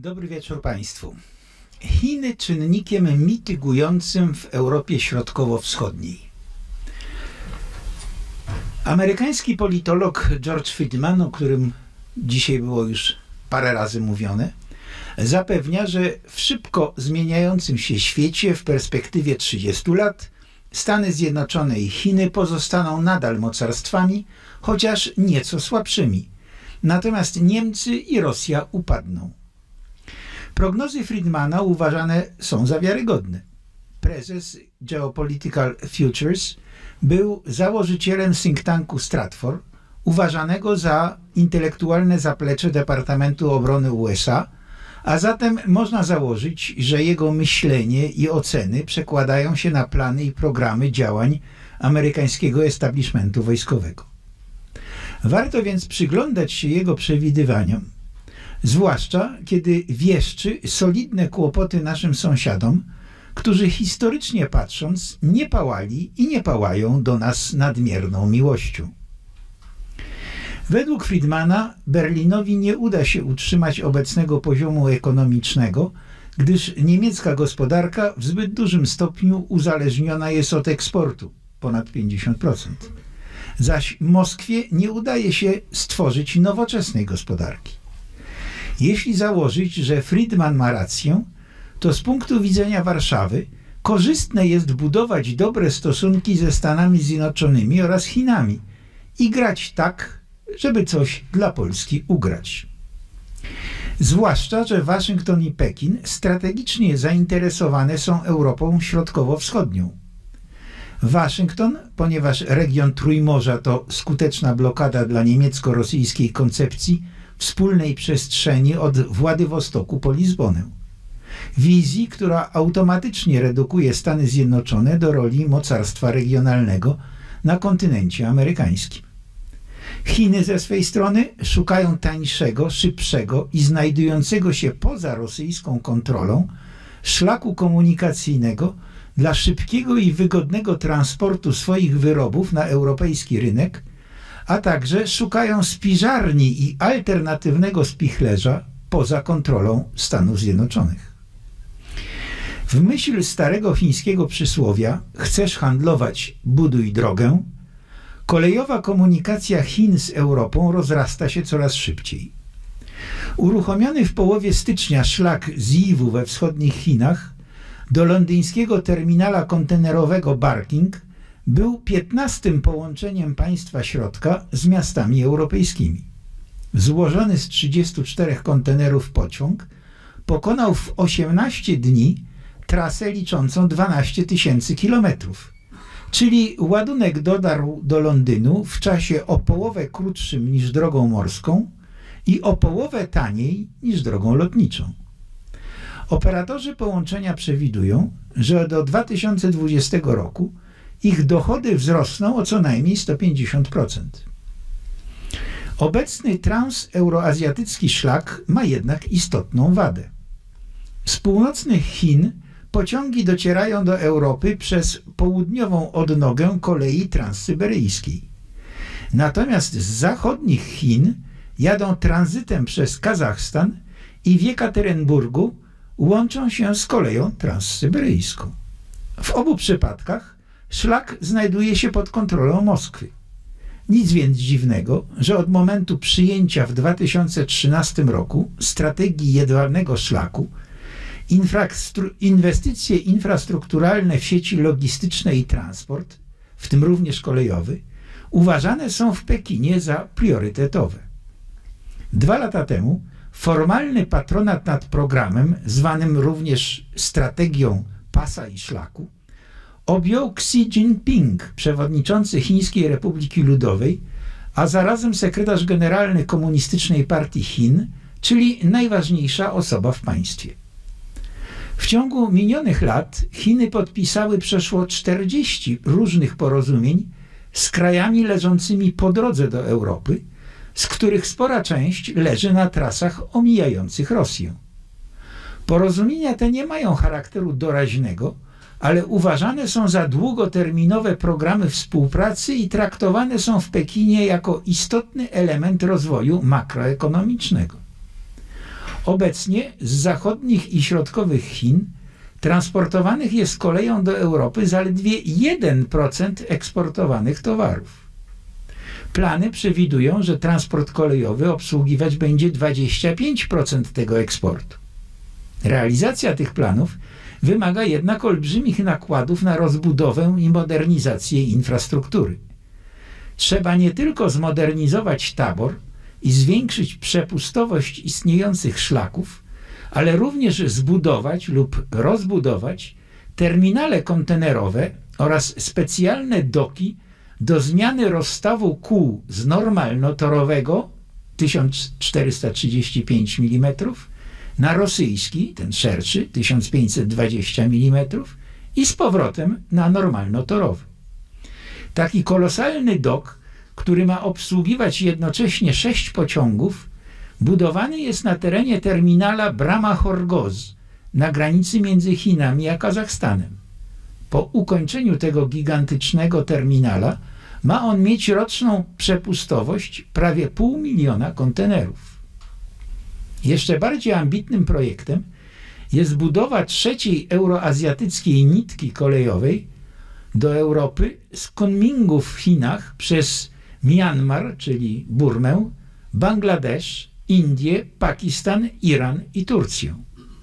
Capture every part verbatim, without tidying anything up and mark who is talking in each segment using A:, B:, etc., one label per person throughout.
A: Dobry wieczór Państwu. Chiny czynnikiem mitygującym w Europie Środkowo-Wschodniej. Amerykański politolog George Friedman, o którym dzisiaj było już parę razy mówione, zapewnia, że w szybko zmieniającym się świecie w perspektywie trzydziestu lat Stany Zjednoczone i Chiny pozostaną nadal mocarstwami, chociaż nieco słabszymi. Natomiast Niemcy i Rosja upadną. Prognozy Friedmana uważane są za wiarygodne. Prezes Geopolitical Futures był założycielem think tanku Stratfor, uważanego za intelektualne zaplecze Departamentu Obrony U S A, a zatem można założyć, że jego myślenie i oceny przekładają się na plany i programy działań amerykańskiego establishmentu wojskowego. Warto więc przyglądać się jego przewidywaniom, zwłaszcza kiedy wieszczy solidne kłopoty naszym sąsiadom, którzy historycznie patrząc nie pałali i nie pałają do nas nadmierną miłością. Według Friedmana Berlinowi nie uda się utrzymać obecnego poziomu ekonomicznego, gdyż niemiecka gospodarka w zbyt dużym stopniu uzależniona jest od eksportu, ponad pięćdziesiąt procent. Zaś Moskwie nie udaje się stworzyć nowoczesnej gospodarki. Jeśli założyć, że Friedman ma rację, to z punktu widzenia Warszawy korzystne jest budować dobre stosunki ze Stanami Zjednoczonymi oraz Chinami i grać tak, żeby coś dla Polski ugrać. Zwłaszcza, że Waszyngton i Pekin strategicznie zainteresowane są Europą Środkowo-Wschodnią. Waszyngton, ponieważ region Trójmorza to skuteczna blokada dla niemiecko-rosyjskiej koncepcji wspólnej przestrzeni od Władywostoku po Lizbonę. Wizji, która automatycznie redukuje Stany Zjednoczone do roli mocarstwa regionalnego na kontynencie amerykańskim. Chiny ze swej strony szukają tańszego, szybszego i znajdującego się poza rosyjską kontrolą szlaku komunikacyjnego dla szybkiego i wygodnego transportu swoich wyrobów na europejski rynek, a także szukają spiżarni i alternatywnego spichlerza poza kontrolą Stanów Zjednoczonych. W myśl starego chińskiego przysłowia „chcesz handlować, buduj drogę”, kolejowa komunikacja Chin z Europą rozrasta się coraz szybciej. Uruchomiony w połowie stycznia szlak z Yiwu we wschodnich Chinach do londyńskiego terminala kontenerowego Barking był piętnastym połączeniem państwa środka z miastami europejskimi. Złożony z trzydziestu czterech kontenerów pociąg pokonał w osiemnaście dni trasę liczącą dwanaście tysięcy kilometrów, czyli ładunek dotarł do Londynu w czasie o połowę krótszym niż drogą morską i o połowę taniej niż drogą lotniczą. Operatorzy połączenia przewidują, że do dwa tysiące dwudziestego roku ich dochody wzrosną o co najmniej sto pięćdziesiąt procent. Obecny transeuroazjatycki szlak ma jednak istotną wadę. Z północnych Chin pociągi docierają do Europy przez południową odnogę kolei transsyberyjskiej. Natomiast z zachodnich Chin jadą tranzytem przez Kazachstan i w Jekaterynburgu łączą się z koleją transsyberyjską. W obu przypadkach szlak znajduje się pod kontrolą Moskwy. Nic więc dziwnego, że od momentu przyjęcia w dwa tysiące trzynastym roku strategii jedwabnego szlaku infrastru- inwestycje infrastrukturalne w sieci logistyczne i transport, w tym również kolejowy, uważane są w Pekinie za priorytetowe. Dwa lata temu formalny patronat nad programem, zwanym również strategią pasa i szlaku, objął Xi Jinping, przewodniczący Chińskiej Republiki Ludowej, a zarazem sekretarz generalny Komunistycznej Partii Chin, czyli najważniejsza osoba w państwie. W ciągu minionych lat Chiny podpisały przeszło czterdzieści różnych porozumień z krajami leżącymi po drodze do Europy, z których spora część leży na trasach omijających Rosję. Porozumienia te nie mają charakteru doraźnego, ale uważane są za długoterminowe programy współpracy i traktowane są w Pekinie jako istotny element rozwoju makroekonomicznego. Obecnie z zachodnich i środkowych Chin transportowanych jest koleją do Europy zaledwie jeden procent eksportowanych towarów. Plany przewidują, że transport kolejowy obsługiwać będzie dwadzieścia pięć procent tego eksportu. Realizacja tych planów wymaga jednak olbrzymich nakładów na rozbudowę i modernizację infrastruktury. Trzeba nie tylko zmodernizować tabor i zwiększyć przepustowość istniejących szlaków, ale również zbudować lub rozbudować terminale kontenerowe oraz specjalne doki do zmiany rozstawu kół z normalno-torowego tysiąc czterysta trzydzieści pięć milimetrów na rosyjski, ten szerszy, tysiąc pięćset dwadzieścia milimetrów i z powrotem na normalno-torowy. Taki kolosalny dok, który ma obsługiwać jednocześnie sześć pociągów, budowany jest na terenie terminala Brama Horgoz na granicy między Chinami a Kazachstanem. Po ukończeniu tego gigantycznego terminala ma on mieć roczną przepustowość prawie pół miliona kontenerów. Jeszcze bardziej ambitnym projektem jest budowa trzeciej euroazjatyckiej nitki kolejowej do Europy z Kunmingu w Chinach przez Myanmar, czyli Burmę, Bangladesz, Indię, Pakistan, Iran i Turcję.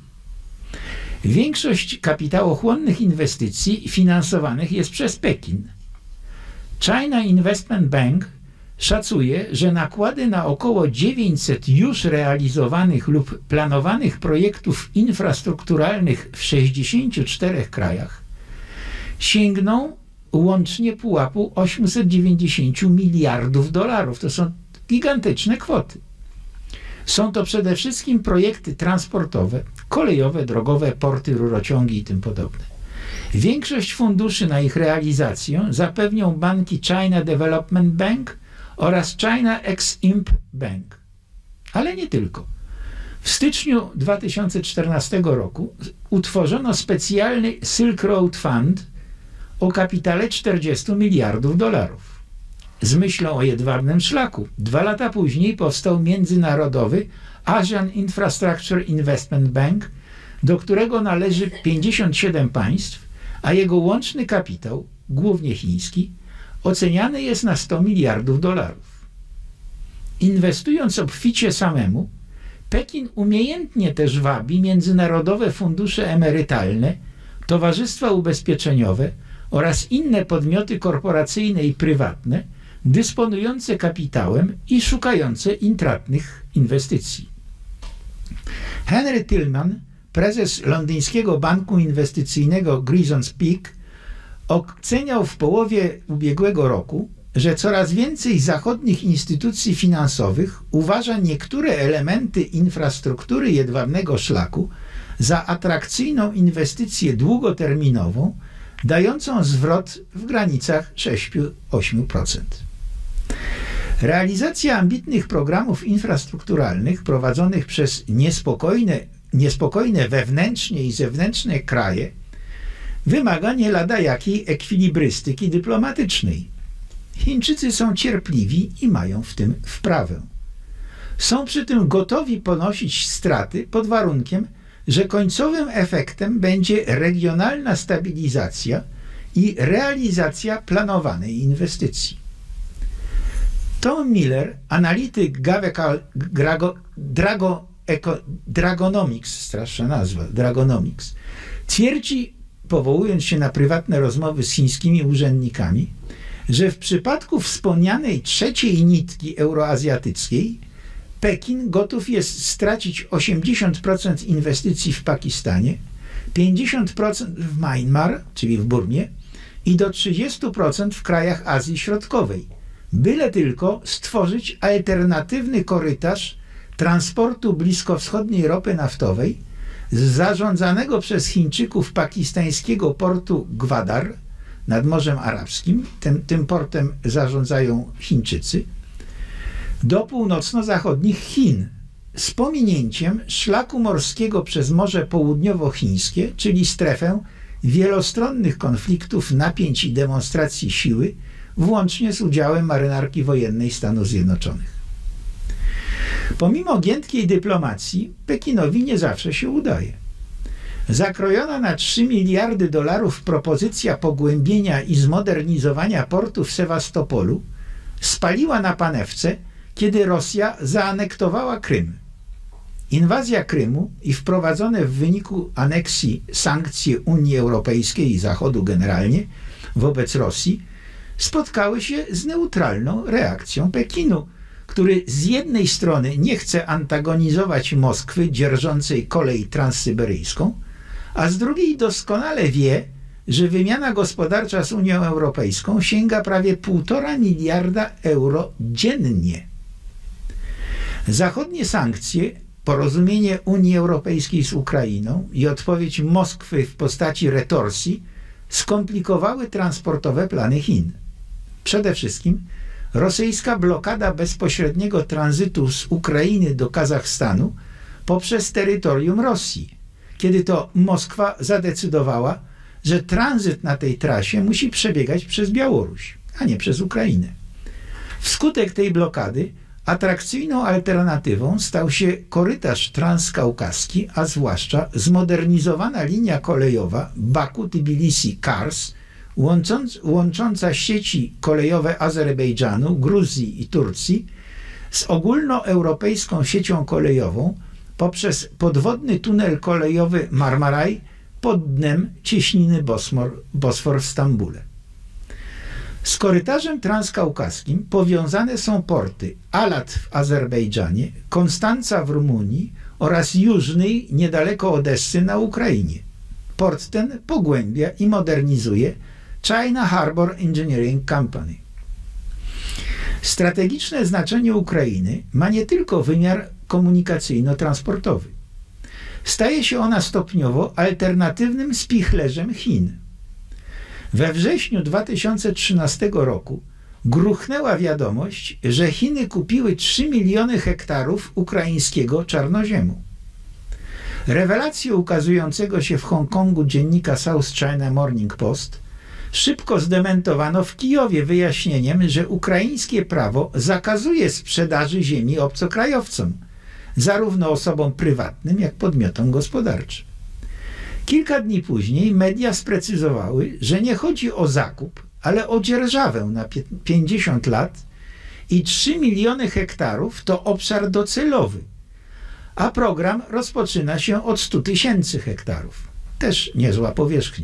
A: Większość kapitałochłonnych inwestycji finansowanych jest przez Pekin. China Investment Bank szacuje, że nakłady na około dziewięćset już realizowanych lub planowanych projektów infrastrukturalnych w sześćdziesięciu czterech krajach sięgną łącznie pułapu osiemset dziewięćdziesiąt miliardów dolarów. To są gigantyczne kwoty. Są to przede wszystkim projekty transportowe, kolejowe, drogowe, porty, rurociągi i tym podobne. Większość funduszy na ich realizację zapewnią banki China Development Bank oraz China Exim Bank. Ale nie tylko. W styczniu dwa tysiące czternastego roku utworzono specjalny Silk Road Fund o kapitale czterdziestu miliardów dolarów. Z myślą o jedwabnym szlaku dwa lata później powstał międzynarodowy Asian Infrastructure Investment Bank, do którego należy pięćdziesiąt siedem państw, a jego łączny kapitał, głównie chiński, oceniany jest na sto miliardów dolarów. Inwestując obficie samemu, Pekin umiejętnie też wabi międzynarodowe fundusze emerytalne, towarzystwa ubezpieczeniowe oraz inne podmioty korporacyjne i prywatne, dysponujące kapitałem i szukające intratnych inwestycji. Henry Tillman, prezes londyńskiego banku inwestycyjnego Grisons Peak, oceniał w połowie ubiegłego roku, że coraz więcej zachodnich instytucji finansowych uważa niektóre elementy infrastruktury jedwabnego szlaku za atrakcyjną inwestycję długoterminową, dającą zwrot w granicach sześć do ośmiu procent. Realizacja ambitnych programów infrastrukturalnych prowadzonych przez niespokojne, niespokojne wewnętrznie i zewnętrzne kraje wymaga nie lada jakiej ekwilibrystyki dyplomatycznej. Chińczycy są cierpliwi i mają w tym wprawę. Są przy tym gotowi ponosić straty pod warunkiem, że końcowym efektem będzie regionalna stabilizacja i realizacja planowanej inwestycji. Tom Miller, analityk Gavecal Drago, Drago, Eco, Dragonomics, straszna nazwa, Dragonomics, twierdzi, powołując się na prywatne rozmowy z chińskimi urzędnikami, że w przypadku wspomnianej trzeciej nitki euroazjatyckiej Pekin gotów jest stracić osiemdziesiąt procent inwestycji w Pakistanie, pięćdziesiąt procent w Myanmar, czyli w Burmie, i do trzydziestu procent w krajach Azji Środkowej, byle tylko stworzyć alternatywny korytarz transportu bliskowschodniej ropy naftowej z zarządzanego przez Chińczyków pakistańskiego portu Gwadar nad Morzem Arabskim, tym, tym portem zarządzają Chińczycy, do północno-zachodnich Chin z pominięciem szlaku morskiego przez Morze Południowochińskie, czyli strefę wielostronnych konfliktów, napięć i demonstracji siły, włącznie z udziałem marynarki wojennej Stanów Zjednoczonych. Pomimo giętkiej dyplomacji, Pekinowi nie zawsze się udaje. Zakrojona na trzy miliardy dolarów propozycja pogłębienia i zmodernizowania portu w Sewastopolu spaliła na panewce, kiedy Rosja zaanektowała Krym. Inwazja Krymu i wprowadzone w wyniku aneksji sankcje Unii Europejskiej i Zachodu generalnie wobec Rosji spotkały się z neutralną reakcją Pekinu, który z jednej strony nie chce antagonizować Moskwy dzierżącej kolej transsyberyjską, a z drugiej doskonale wie, że wymiana gospodarcza z Unią Europejską sięga prawie półtora miliarda euro dziennie. Zachodnie sankcje, porozumienie Unii Europejskiej z Ukrainą i odpowiedź Moskwy w postaci retorsji skomplikowały transportowe plany Chin. Przede wszystkim rosyjska blokada bezpośredniego tranzytu z Ukrainy do Kazachstanu poprzez terytorium Rosji, kiedy to Moskwa zadecydowała, że tranzyt na tej trasie musi przebiegać przez Białoruś, a nie przez Ukrainę. Wskutek tej blokady atrakcyjną alternatywą stał się korytarz transkaukaski, a zwłaszcza zmodernizowana linia kolejowa Baku-Tbilisi-Kars, łącząc, łącząca sieci kolejowe Azerbejdżanu, Gruzji i Turcji z ogólnoeuropejską siecią kolejową poprzez podwodny tunel kolejowy Marmaraj pod dnem cieśniny Bosmor, Bosfor w Stambule. Z korytarzem transkaukaskim powiązane są porty Alat w Azerbejdżanie, Konstanca w Rumunii oraz Jużnyj niedaleko Odessy na Ukrainie. Port ten pogłębia i modernizuje China Harbor Engineering Company. Strategiczne znaczenie Ukrainy ma nie tylko wymiar komunikacyjno-transportowy. Staje się ona stopniowo alternatywnym spichlerzem Chin. We wrześniu dwa tysiące trzynastego roku gruchnęła wiadomość, że Chiny kupiły trzy miliony hektarów ukraińskiego czarnoziemu. Rewelację ukazującego się w Hongkongu dziennika South China Morning Post szybko zdementowano w Kijowie wyjaśnieniem, że ukraińskie prawo zakazuje sprzedaży ziemi obcokrajowcom, zarówno osobom prywatnym, jak podmiotom gospodarczym. Kilka dni później media sprecyzowały, że nie chodzi o zakup, ale o dzierżawę na pięćdziesiąt lat i trzy miliony hektarów to obszar docelowy, a program rozpoczyna się od stu tysięcy hektarów. Też niezła powierzchnia.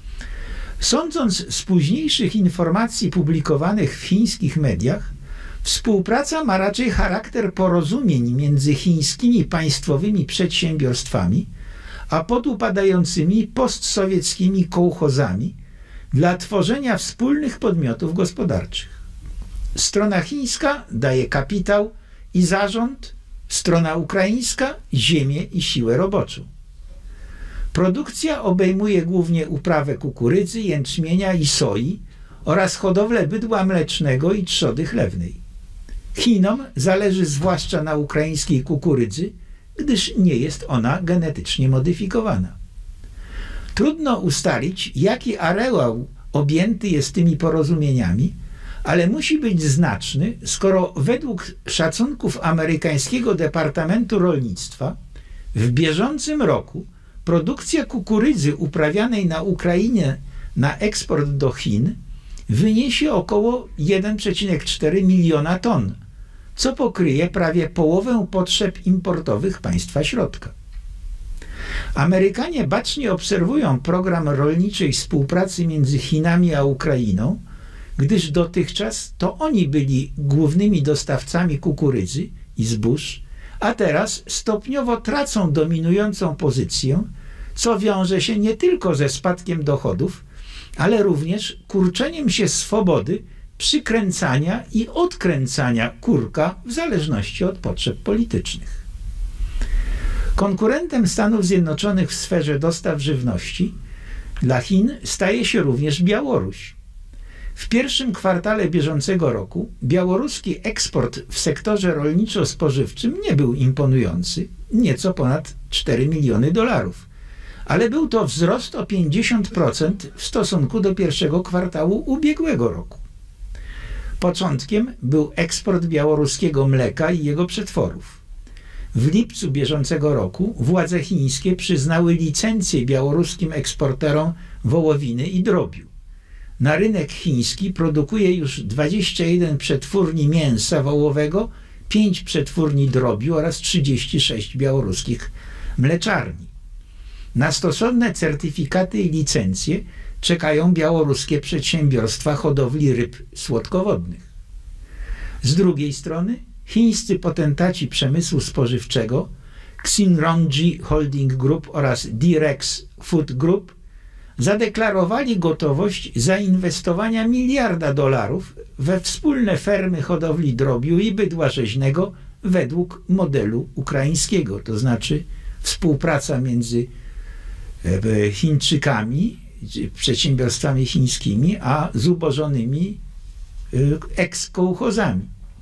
A: Sądząc z późniejszych informacji publikowanych w chińskich mediach, współpraca ma raczej charakter porozumień między chińskimi państwowymi przedsiębiorstwami a podupadającymi postsowieckimi kołchozami dla tworzenia wspólnych podmiotów gospodarczych. Strona chińska daje kapitał i zarząd, strona ukraińska ziemię i siłę roboczą. Produkcja obejmuje głównie uprawę kukurydzy, jęczmienia i soi oraz hodowlę bydła mlecznego i trzody chlewnej. Chinom zależy zwłaszcza na ukraińskiej kukurydzy, gdyż nie jest ona genetycznie modyfikowana. Trudno ustalić, jaki areał objęty jest tymi porozumieniami, ale musi być znaczny, skoro według szacunków amerykańskiego Departamentu Rolnictwa w bieżącym roku produkcja kukurydzy uprawianej na Ukrainie na eksport do Chin wyniesie około jeden przecinek cztery miliona ton, co pokryje prawie połowę potrzeb importowych państwa środka. Amerykanie bacznie obserwują program rolniczej współpracy między Chinami a Ukrainą, gdyż dotychczas to oni byli głównymi dostawcami kukurydzy i zbóż, a teraz stopniowo tracą dominującą pozycję, co wiąże się nie tylko ze spadkiem dochodów, ale również kurczeniem się swobody przykręcania i odkręcania kurka w zależności od potrzeb politycznych. Konkurentem Stanów Zjednoczonych w sferze dostaw żywności dla Chin staje się również Białoruś. W pierwszym kwartale bieżącego roku białoruski eksport w sektorze rolniczo-spożywczym nie był imponujący, nieco ponad cztery miliony dolarów, ale był to wzrost o pięćdziesiąt procent w stosunku do pierwszego kwartału ubiegłego roku. Początkiem był eksport białoruskiego mleka i jego przetworów. W lipcu bieżącego roku władze chińskie przyznały licencję białoruskim eksporterom wołowiny i drobiu. Na rynek chiński produkuje już dwadzieścia jeden przetwórni mięsa wołowego, pięć przetwórni drobiu oraz trzydzieści sześć białoruskich mleczarni. Na stosowne certyfikaty i licencje czekają białoruskie przedsiębiorstwa hodowli ryb słodkowodnych. Z drugiej strony chińscy potentaci przemysłu spożywczego Xinrongji Holding Group oraz D-Rex Food Group zadeklarowali gotowość zainwestowania miliarda dolarów we wspólne fermy hodowli drobiu i bydła rzeźnego według modelu ukraińskiego, to znaczy współpraca między Chińczykami, przedsiębiorstwami chińskimi, a zubożonymi eks-kołchozami.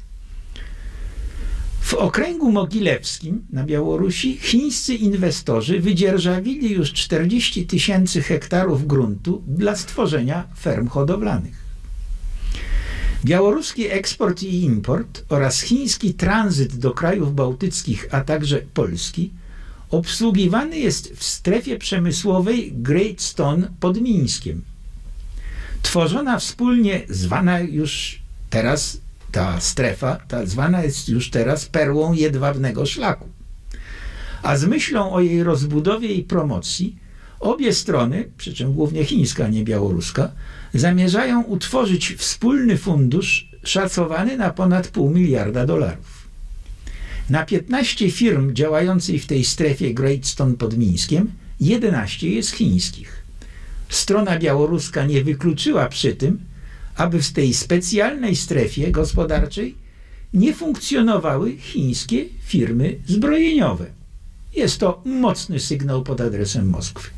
A: W okręgu mogilewskim na Białorusi chińscy inwestorzy wydzierżawili już czterdzieści tysięcy hektarów gruntu dla stworzenia ferm hodowlanych. Białoruski eksport i import oraz chiński tranzyt do krajów bałtyckich, a także Polski obsługiwany jest w strefie przemysłowej Great Stone pod Mińskiem. Tworzona wspólnie, zwana już teraz ta strefa, ta zwana jest już teraz perłą jedwabnego szlaku. A z myślą o jej rozbudowie i promocji obie strony, przy czym głównie chińska, a nie białoruska, zamierzają utworzyć wspólny fundusz szacowany na ponad pół miliarda dolarów. Na piętnaście firm działających w tej strefie Great Stone pod Mińskiem jedenaście jest chińskich. Strona białoruska nie wykluczyła przy tym, aby w tej specjalnej strefie gospodarczej nie funkcjonowały chińskie firmy zbrojeniowe. Jest to mocny sygnał pod adresem Moskwy.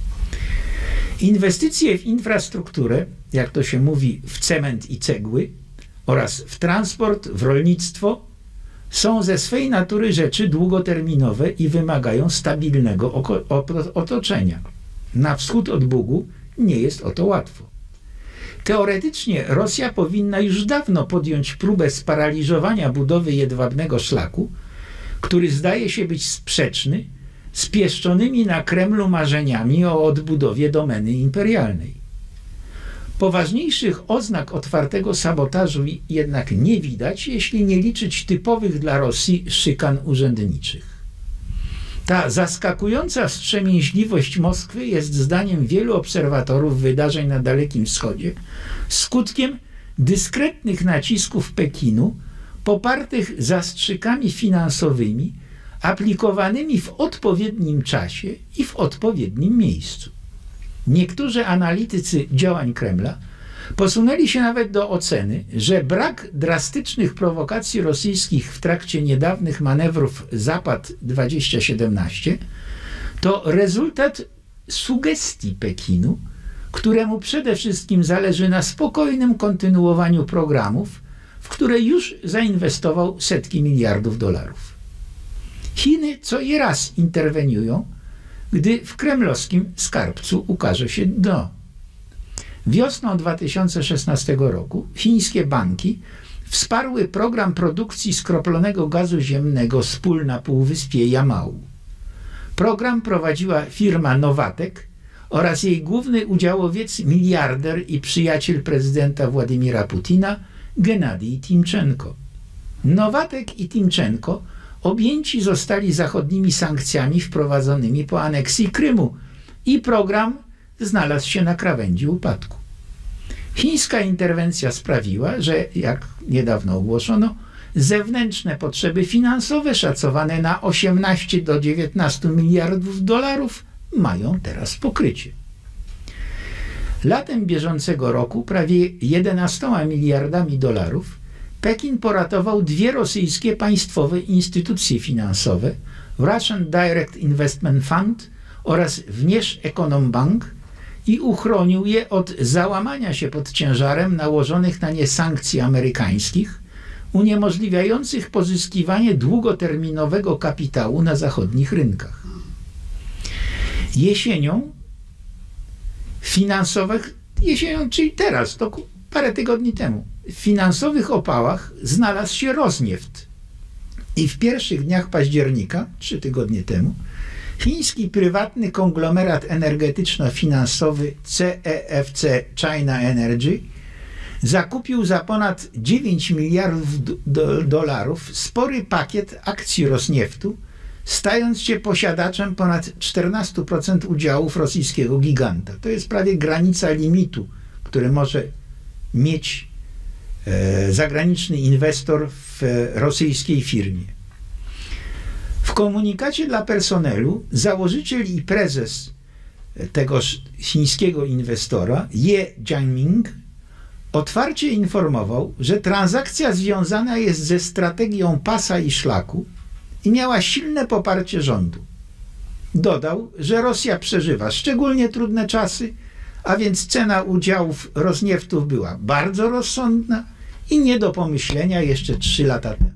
A: Inwestycje w infrastrukturę, jak to się mówi, w cement i cegły oraz w transport, w rolnictwo są ze swej natury rzeczy długoterminowe i wymagają stabilnego otoczenia. Na wschód od Bugu nie jest o to łatwo. Teoretycznie Rosja powinna już dawno podjąć próbę sparaliżowania budowy jedwabnego szlaku, który zdaje się być sprzeczny z pieszczonymi na Kremlu marzeniami o odbudowie domeny imperialnej. Poważniejszych oznak otwartego sabotażu jednak nie widać, jeśli nie liczyć typowych dla Rosji szykan urzędniczych. Ta zaskakująca wstrzemięźliwość Moskwy jest zdaniem wielu obserwatorów wydarzeń na Dalekim Wschodzie skutkiem dyskretnych nacisków Pekinu popartych zastrzykami finansowymi aplikowanymi w odpowiednim czasie i w odpowiednim miejscu. Niektórzy analitycy działań Kremla posunęli się nawet do oceny, że brak drastycznych prowokacji rosyjskich w trakcie niedawnych manewrów Zapad dwadzieścia siedemnaście to rezultat sugestii Pekinu, któremu przede wszystkim zależy na spokojnym kontynuowaniu programów, w które już zainwestował setki miliardów dolarów. Chiny co i raz interweniują, gdy w kremlowskim skarbcu ukaże się dno. Wiosną dwa tysiące szesnastego roku chińskie banki wsparły program produkcji skroplonego gazu ziemnego z pól na półwyspie Jamału. Program prowadziła firma Nowatek oraz jej główny udziałowiec, miliarder i przyjaciel prezydenta Władimira Putina, Gennadij Timczenko. Nowatek i Timczenko objęci zostali zachodnimi sankcjami wprowadzonymi po aneksji Krymu i program znalazł się na krawędzi upadku. Chińska interwencja sprawiła, że, jak niedawno ogłoszono, zewnętrzne potrzeby finansowe szacowane na osiemnaście do dziewiętnastu miliardów dolarów mają teraz pokrycie. Latem bieżącego roku prawie jedenastoma miliardami dolarów Pekin poratował dwie rosyjskie państwowe instytucje finansowe, Russian Direct Investment Fund oraz Внешэкономбанк, i uchronił je od załamania się pod ciężarem nałożonych na nie sankcji amerykańskich, uniemożliwiających pozyskiwanie długoterminowego kapitału na zachodnich rynkach. Jesienią finansowych, jesienią, czyli teraz, to parę tygodni temu, w finansowych opałach znalazł się Rosnieft. I w pierwszych dniach października, trzy tygodnie temu, chiński prywatny konglomerat energetyczno-finansowy C E F C China Energy zakupił za ponad dziewięć miliardów do, do, dolarów spory pakiet akcji Rosnieftu, stając się posiadaczem ponad czternaście procent udziałów rosyjskiego giganta. To jest prawie granica limitu, który może mieć e, zagraniczny inwestor w e, rosyjskiej firmie. W komunikacie dla personelu założyciel i prezes tegoż chińskiego inwestora, Ye Jianming, otwarcie informował, że transakcja związana jest ze strategią pasa i szlaku i miała silne poparcie rządu. Dodał, że Rosja przeżywa szczególnie trudne czasy, a więc cena udziałów Rosnieftów była bardzo rozsądna i nie do pomyślenia jeszcze trzy lata temu.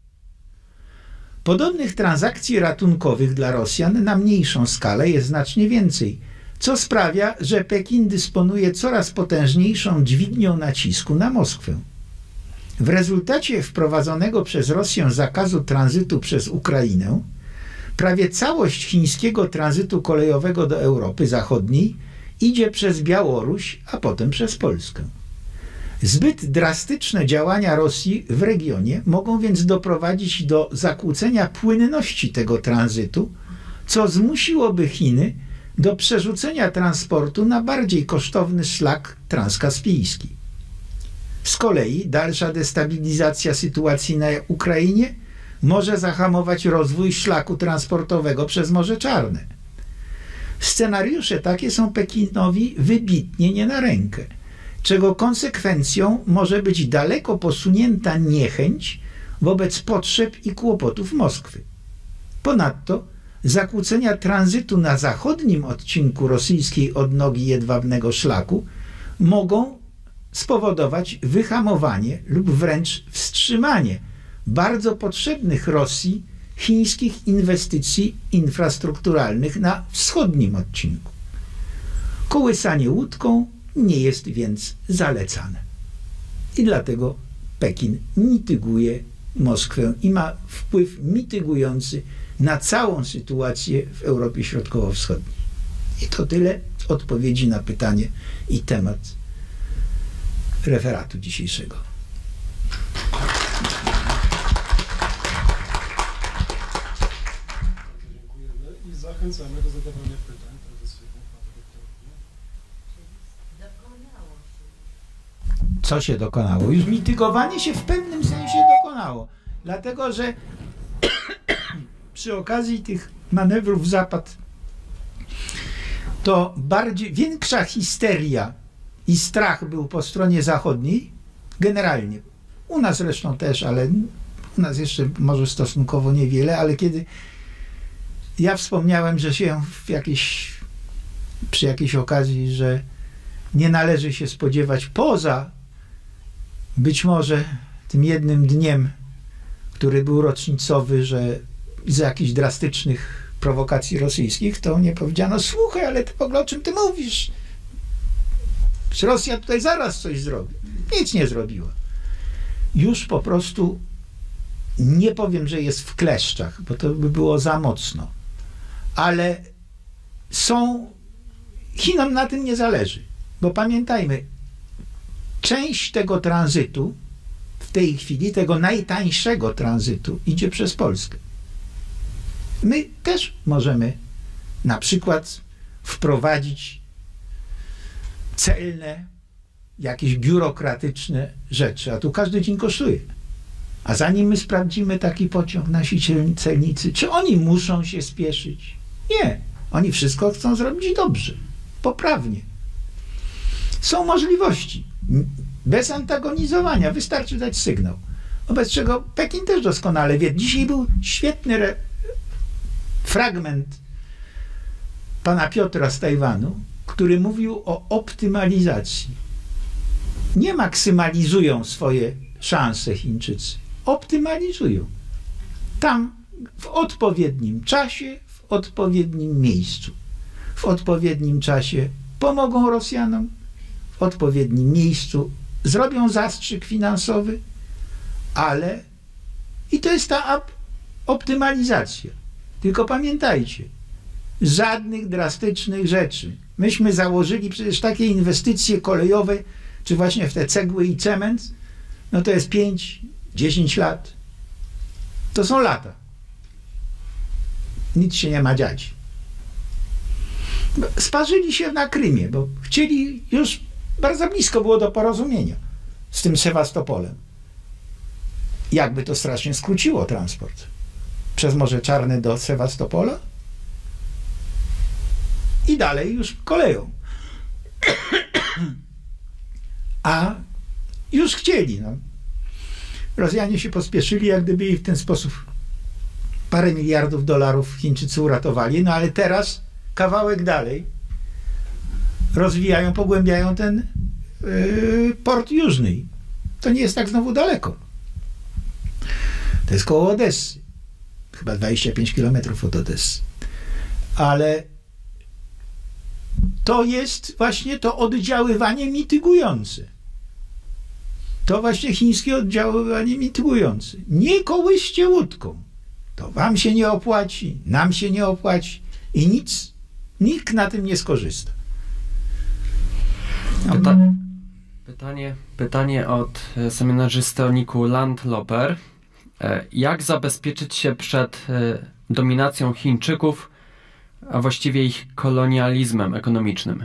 A: Podobnych transakcji ratunkowych dla Rosjan na mniejszą skalę jest znacznie więcej, co sprawia, że Pekin dysponuje coraz potężniejszą dźwignią nacisku na Moskwę. W rezultacie wprowadzonego przez Rosję zakazu tranzytu przez Ukrainę prawie całość chińskiego tranzytu kolejowego do Europy Zachodniej idzie przez Białoruś, a potem przez Polskę. Zbyt drastyczne działania Rosji w regionie mogą więc doprowadzić do zakłócenia płynności tego tranzytu, co zmusiłoby Chiny do przerzucenia transportu na bardziej kosztowny szlak transkaspijski. Z kolei dalsza destabilizacja sytuacji na Ukrainie może zahamować rozwój szlaku transportowego przez Morze Czarne. Scenariusze takie są Pekinowi wybitnie nie na rękę, czego konsekwencją może być daleko posunięta niechęć wobec potrzeb i kłopotów Moskwy. Ponadto zakłócenia tranzytu na zachodnim odcinku rosyjskiej odnogi jedwabnego szlaku mogą spowodować wyhamowanie lub wręcz wstrzymanie bardzo potrzebnych Rosji chińskich inwestycji infrastrukturalnych na wschodnim odcinku. Kołysanie łódką nie jest więc zalecane. I dlatego Pekin mityguje Moskwę i ma wpływ mitygujący na całą sytuację w Europie Środkowo-Wschodniej. I to tyle odpowiedzi na pytanie i temat referatu dzisiejszego.
B: Dziękujemy i zachęcamy do zadawania pytań tradycyjnych panu doktorowi.
A: Co się dokonało? Już mitygowanie się w pewnym sensie dokonało. Dlatego, że przy okazji tych manewrów Zapad to bardziej, większa histeria i strach był po stronie zachodniej, generalnie. U nas zresztą też, ale u nas jeszcze może stosunkowo niewiele, ale kiedy ja wspomniałem, że się w jakiejś, przy jakiejś okazji, że nie należy się spodziewać poza być może tym jednym dniem, który był rocznicowy, że z jakichś drastycznych prowokacji rosyjskich, to mnie powiedziano: słuchaj, ale ty w ogóle o czym ty mówisz? Rosja tutaj zaraz coś zrobi. Nic nie zrobiła. Już po prostu nie powiem, że jest w kleszczach, bo to by było za mocno. Ale są... Chinom na tym nie zależy. Bo pamiętajmy, część tego tranzytu w tej chwili, tego najtańszego tranzytu, idzie przez Polskę. My też możemy na przykład wprowadzić celne, jakieś biurokratyczne rzeczy, a tu każdy dzień kosztuje. A zanim my sprawdzimy taki pociąg, nasi celnicy, czy oni muszą się spieszyć? Nie. Oni wszystko chcą zrobić dobrze, poprawnie. Są możliwości. Bez antagonizowania. Wystarczy dać sygnał. Wobec czego Pekin też doskonale wie. Dzisiaj był świetny re... fragment pana Piotra z Tajwanu, który mówił o optymalizacji. Nie maksymalizują swoje szanse Chińczycy. Optymalizują. Tam w odpowiednim czasie, w odpowiednim miejscu. W odpowiednim czasie pomogą Rosjanom, w odpowiednim miejscu zrobią zastrzyk finansowy, ale i to jest ta optymalizacja. Tylko pamiętajcie, żadnych drastycznych rzeczy. Myśmy założyli przecież takie inwestycje kolejowe, czy właśnie w te cegły i cement, no to jest pięć, dziesięć lat. To są lata. Nic się nie ma dziać. Sparzyli się na Krymie, bo chcieli, już bardzo blisko było do porozumienia z tym Sewastopolem. Jakby to strasznie skróciło transport. Przez Morze Czarne do Sewastopola i dalej już koleją. A już chcieli. No. Rosjanie się pospieszyli, jak gdyby i w ten sposób parę miliardów dolarów Chińczycy uratowali, no ale teraz kawałek dalej rozwijają, pogłębiają ten yy, port jużny. To nie jest tak znowu daleko. To jest koło Odessy. Chyba dwadzieścia pięć kilometrów od Odessy. Ale to jest właśnie to oddziaływanie mitygujące. To właśnie chińskie oddziaływanie mitygujące. Nie kołyście łódką. To wam się nie opłaci, nam się nie opłaci i nic, nikt na tym nie skorzysta. No.
C: Pyta pytanie, pytanie od seminarzysty o niku Landloper. Jak zabezpieczyć się przed dominacją Chińczyków, a właściwie ich kolonializmem ekonomicznym?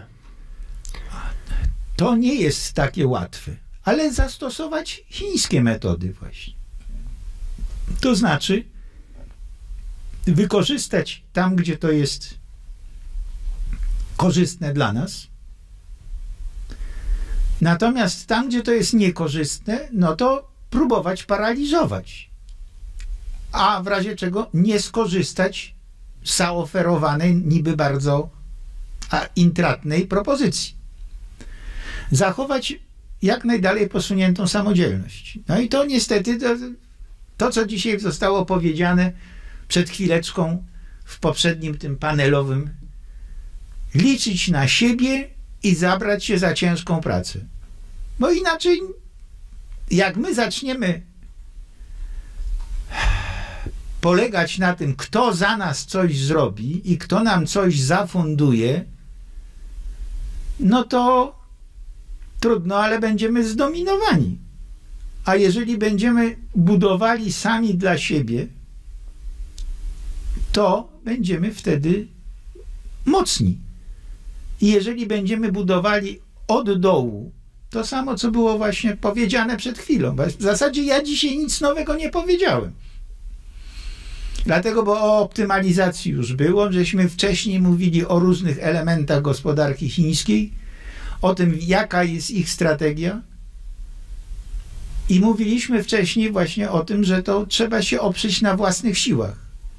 A: To nie jest takie łatwe, ale zastosować chińskie metody właśnie. To znaczy wykorzystać tam, gdzie to jest korzystne dla nas, natomiast tam, gdzie to jest niekorzystne, no to próbować paraliżować, a w razie czego nie skorzystać z zaoferowanej niby bardzo a, intratnej propozycji. Zachować jak najdalej posuniętą samodzielność. No i to niestety to, to co dzisiaj zostało powiedziane przed chwileczką w poprzednim tym panelowym, liczyć na siebie i zabrać się za ciężką pracę. Bo inaczej, jak my zaczniemy polegać na tym, kto za nas coś zrobi i kto nam coś zafunduje, no to trudno, ale będziemy zdominowani. A jeżeli będziemy budowali sami dla siebie, to będziemy wtedy mocni. I jeżeli będziemy budowali od dołu, to samo, co było właśnie powiedziane przed chwilą. W zasadzie ja dzisiaj nic nowego nie powiedziałem. Dlatego, bo o optymalizacji już było, żeśmy wcześniej mówili o różnych elementach gospodarki chińskiej, o tym, jaka jest ich strategia. I mówiliśmy wcześniej właśnie o tym, że to trzeba się oprzeć na własnych siłach.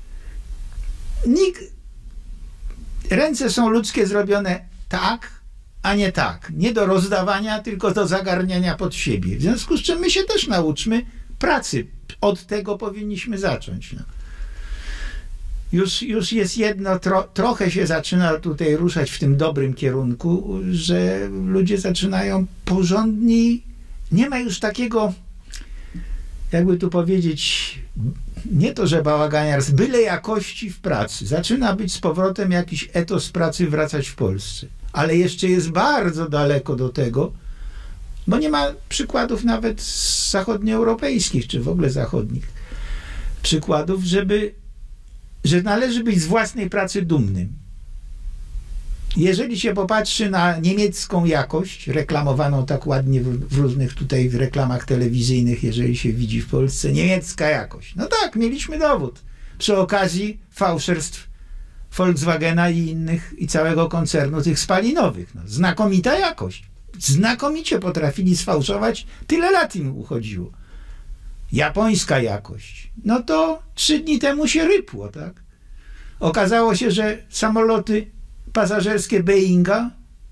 A: Nikt, ręce są ludzkie zrobione tak, a nie tak. Nie do rozdawania, tylko do zagarniania pod siebie. W związku z czym my się też nauczmy pracy. Od tego powinniśmy zacząć. No. Już, już jest jedno, tro, trochę się zaczyna tutaj ruszać w tym dobrym kierunku, że ludzie zaczynają porządniej, nie ma już takiego, jakby tu powiedzieć, nie to, że bałaganiarstw, byle jakości w pracy. Zaczyna być z powrotem jakiś etos pracy wracać w Polsce. Ale jeszcze jest bardzo daleko do tego, bo nie ma przykładów nawet z zachodnioeuropejskich, czy w ogóle zachodnich przykładów, żeby, że należy być z własnej pracy dumnym. Jeżeli się popatrzy na niemiecką jakość, reklamowaną tak ładnie w, w różnych tutaj w reklamach telewizyjnych, jeżeli się widzi w Polsce, niemiecka jakość. No tak, mieliśmy dowód. Przy okazji fałszerstw Volkswagena i innych, i całego koncernu tych spalinowych. No, znakomita jakość. Znakomicie potrafili sfałszować, tyle lat im uchodziło. Japońska jakość. No to trzy dni temu się rypło, tak? Okazało się, że samoloty pasażerskie Boeinga,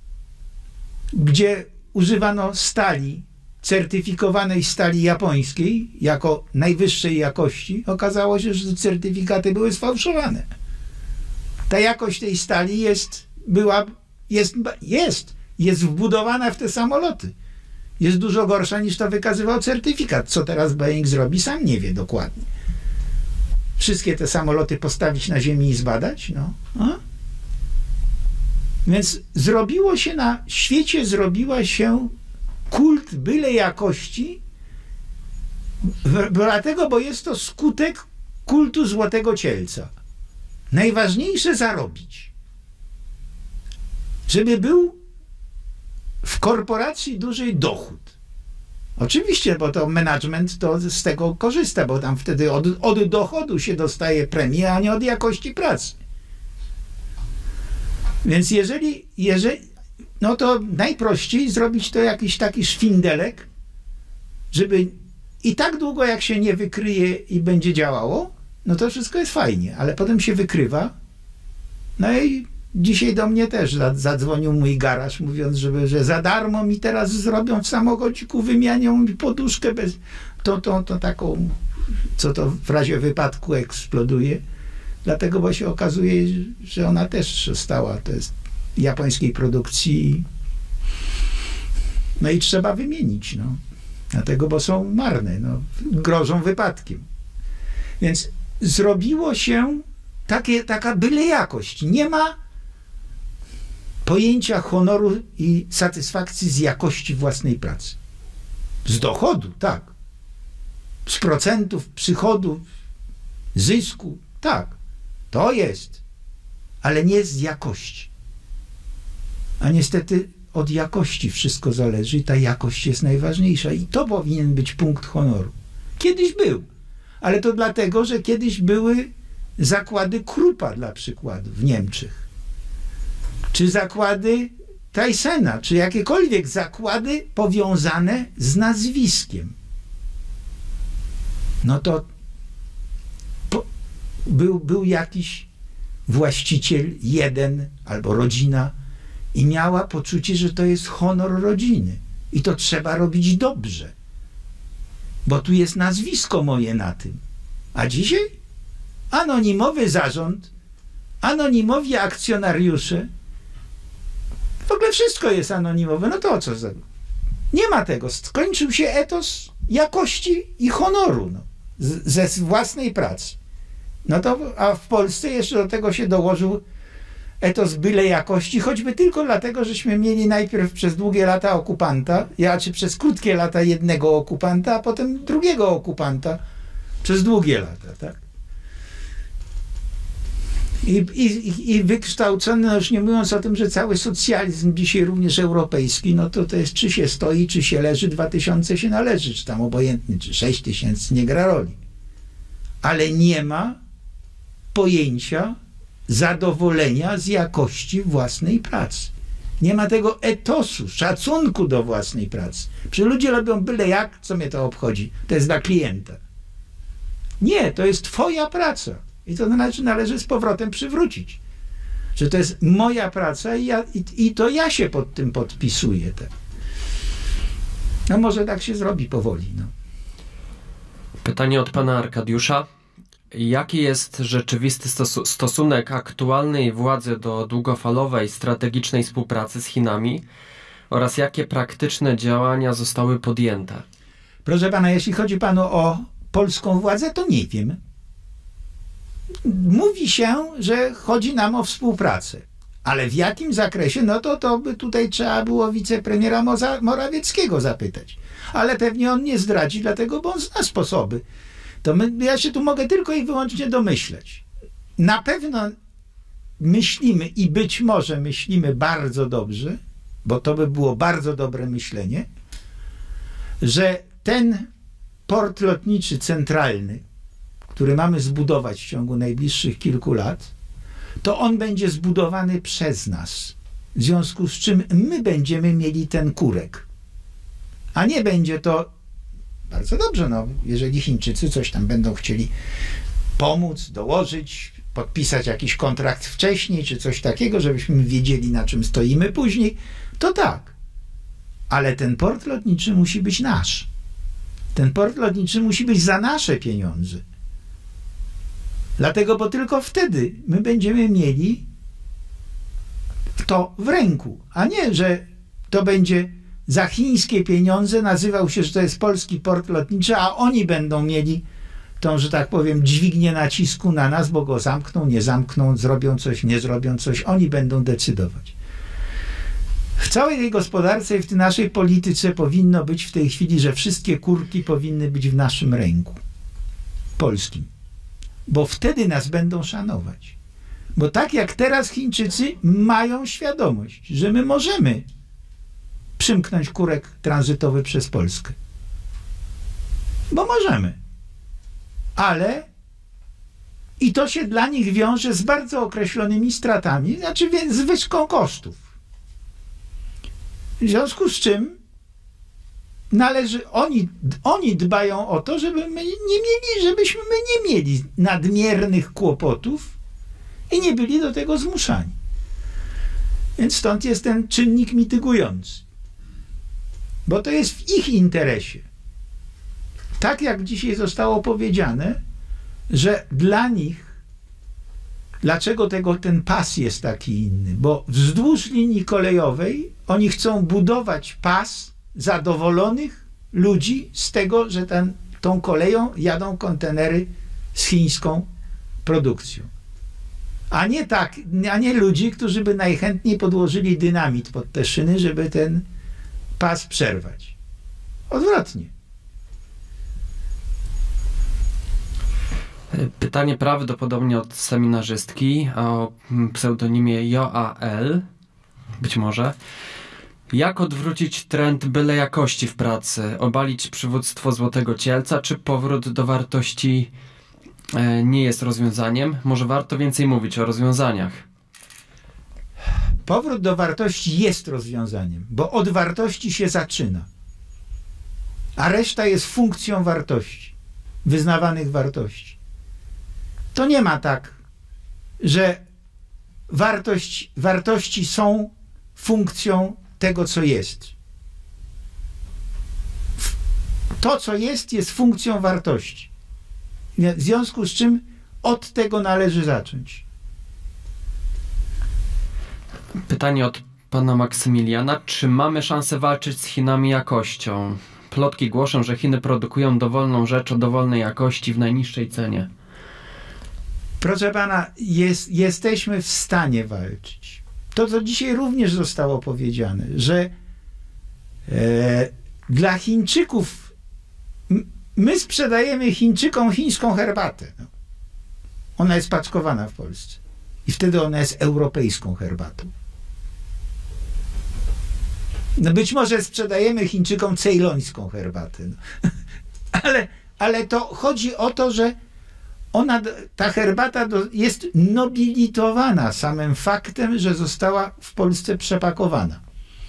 A: gdzie używano stali, certyfikowanej stali japońskiej, jako najwyższej jakości, okazało się, że certyfikaty były sfałszowane. Ta jakość tej stali jest, była, jest, jest, jest wbudowana w te samoloty. Jest dużo gorsza niż to wykazywał certyfikat. Co teraz Boeing zrobi, sam nie wie dokładnie. wszystkie te samoloty postawić na ziemi i zbadać? No. A? Więc zrobiło się na świecie, zrobiła się kult byle jakości, dlatego, bo jest to skutek kultu złotego cielca. Najważniejsze zarobić. Żeby był w korporacji dużej dochód. Oczywiście, bo to management to z tego korzysta, bo tam wtedy od, od dochodu się dostaje premię, a nie od jakości pracy. Więc jeżeli, jeżeli, no to najprościej zrobić to jakiś taki szwindelek, żeby i tak długo jak się nie wykryje i będzie działało, no to wszystko jest fajnie, ale potem się wykrywa. No i dzisiaj do mnie też zadzwonił mój garaż, mówiąc, żeby, że za darmo mi teraz zrobią w samochodziku, wymianią mi poduszkę bez, to, to, to taką, co to w razie wypadku eksploduje. Dlatego, bo się okazuje, że ona też stała, to jest japońskiej produkcji. No i trzeba wymienić, no. Dlatego, bo są marne, no, grożą wypadkiem. Więc zrobiło się takie, taka byle jakość. Nie ma pojęcia honoru i satysfakcji z jakości własnej pracy. Z dochodu, tak. Z procentów, przychodów, zysku, tak. To jest. Ale nie z jakości. A niestety od jakości wszystko zależy i ta jakość jest najważniejsza. I to powinien być punkt honoru. Kiedyś był. Ale to dlatego, że kiedyś były zakłady Kruppa dla przykładu w Niemczech. Czy zakłady Tysona, czy jakiekolwiek zakłady powiązane z nazwiskiem. No to po, był, był jakiś właściciel, jeden albo rodzina i miała poczucie, że to jest honor rodziny. I to trzeba robić dobrze. Bo tu jest nazwisko moje na tym. A dzisiaj anonimowy zarząd, anonimowi akcjonariusze, w ogóle wszystko jest anonimowe. No to o co za... Nie ma tego. Skończył się etos jakości i honoru, no, z, ze własnej pracy. No to, a w Polsce jeszcze do tego się dołożył etos byle jakości, choćby tylko dlatego, żeśmy mieli najpierw przez długie lata okupanta, ja czy przez krótkie lata jednego okupanta, a potem drugiego okupanta przez długie lata, tak? I, i, i wykształcony, no już nie mówiąc o tym, że cały socjalizm dzisiaj również europejski, no to to jest czy się stoi, czy się leży, dwa tysiące się należy, czy tam obojętny, czy sześć tysięcy, nie gra roli. Ale nie ma pojęcia zadowolenia z jakości własnej pracy. Nie ma tego etosu, szacunku do własnej pracy. Przecież ludzie robią byle jak, co mnie to obchodzi. To jest dla klienta. Nie, to jest twoja praca. I to należy, należy z powrotem przywrócić. Że to jest moja praca i, ja, i, i to ja się pod tym podpisuję. Tak. No może tak się zrobi powoli. No.
C: Pytanie od pana Arkadiusza. Jaki jest rzeczywisty stosu- stosunek aktualnej władzy do długofalowej, strategicznej współpracy z Chinami oraz jakie praktyczne działania zostały podjęte?
A: Proszę pana, jeśli chodzi panu o polską władzę, to nie wiem. Mówi się, że chodzi nam o współpracę. Ale w jakim zakresie? No to, to by tutaj trzeba było wicepremiera Moza- Morawieckiego zapytać. Ale pewnie on nie zdradzi, dlatego, bo on zna sposoby. To my, ja się tu mogę tylko i wyłącznie domyśleć. Na pewno myślimy i być może myślimy bardzo dobrze, bo to by było bardzo dobre myślenie, że ten port lotniczy centralny, który mamy zbudować w ciągu najbliższych kilku lat, to on będzie zbudowany przez nas. W związku z czym my będziemy mieli ten kurek. A nie będzie to bardzo dobrze, no, jeżeli Chińczycy coś tam będą chcieli pomóc, dołożyć, podpisać jakiś kontrakt wcześniej, czy coś takiego, żebyśmy wiedzieli, na czym stoimy później, to tak. Ale ten port lotniczy musi być nasz. Ten port lotniczy musi być za nasze pieniądze. Dlatego, bo tylko wtedy my będziemy mieli to w ręku, a nie, że to będzie za chińskie pieniądze, nazywał się, że to jest polski port lotniczy, a oni będą mieli tą, że tak powiem, dźwignię nacisku na nas, bo go zamkną, nie zamkną, zrobią coś, nie zrobią coś. Oni będą decydować. W całej tej gospodarce i w tej naszej polityce powinno być w tej chwili, że wszystkie kurki powinny być w naszym ręku. Polskim. Bo wtedy nas będą szanować. Bo tak jak teraz Chińczycy mają świadomość, że my możemy przymknąć kurek tranzytowy przez Polskę. Bo możemy. Ale i to się dla nich wiąże z bardzo określonymi stratami, znaczy z zwyżką kosztów. W związku z czym należy, oni, oni dbają o to, żeby my nie mieli, żebyśmy my nie mieli nadmiernych kłopotów i nie byli do tego zmuszani. Więc stąd jest ten czynnik mitygujący. Bo to jest w ich interesie. Tak jak dzisiaj zostało powiedziane, że dla nich, dlaczego tego, ten pas jest taki inny? Bo wzdłuż linii kolejowej oni chcą budować pas zadowolonych ludzi z tego, że ten, tą koleją jadą kontenery z chińską produkcją. A nie tak, a nie ludzi, którzy by najchętniej podłożyli dynamit pod te szyny, żeby ten pas przerwać. Odwrotnie.
C: Pytanie prawdopodobnie od seminarzystki o pseudonimie Joal, być może. Jak odwrócić trend byle jakości w pracy? Obalić przywództwo Złotego Cielca, czy powrót do wartości e, nie jest rozwiązaniem? Może warto więcej mówić o rozwiązaniach?
A: Powrót do wartości jest rozwiązaniem, bo od wartości się zaczyna. A reszta jest funkcją wartości, wyznawanych wartości. To nie ma tak, że wartość, wartości są funkcją tego, co jest. To, co jest, jest funkcją wartości. W związku z czym od tego należy zacząć.
C: Pytanie od pana Maksymiliana. Czy mamy szansę walczyć z Chinami jakością? Plotki głoszą, że Chiny produkują dowolną rzecz o dowolnej jakości w najniższej cenie.
A: Proszę pana, jest, jesteśmy w stanie walczyć. To, co dzisiaj również zostało powiedziane, że e, dla Chińczyków my sprzedajemy Chińczykom chińską herbatę. No. Ona jest paczkowana w Polsce. I wtedy ona jest europejską herbatą. No być może sprzedajemy Chińczykom cejlońską herbatę. No. ale, ale to chodzi o to, że ona, ta herbata do, jest nobilitowana samym faktem, że została w Polsce przepakowana.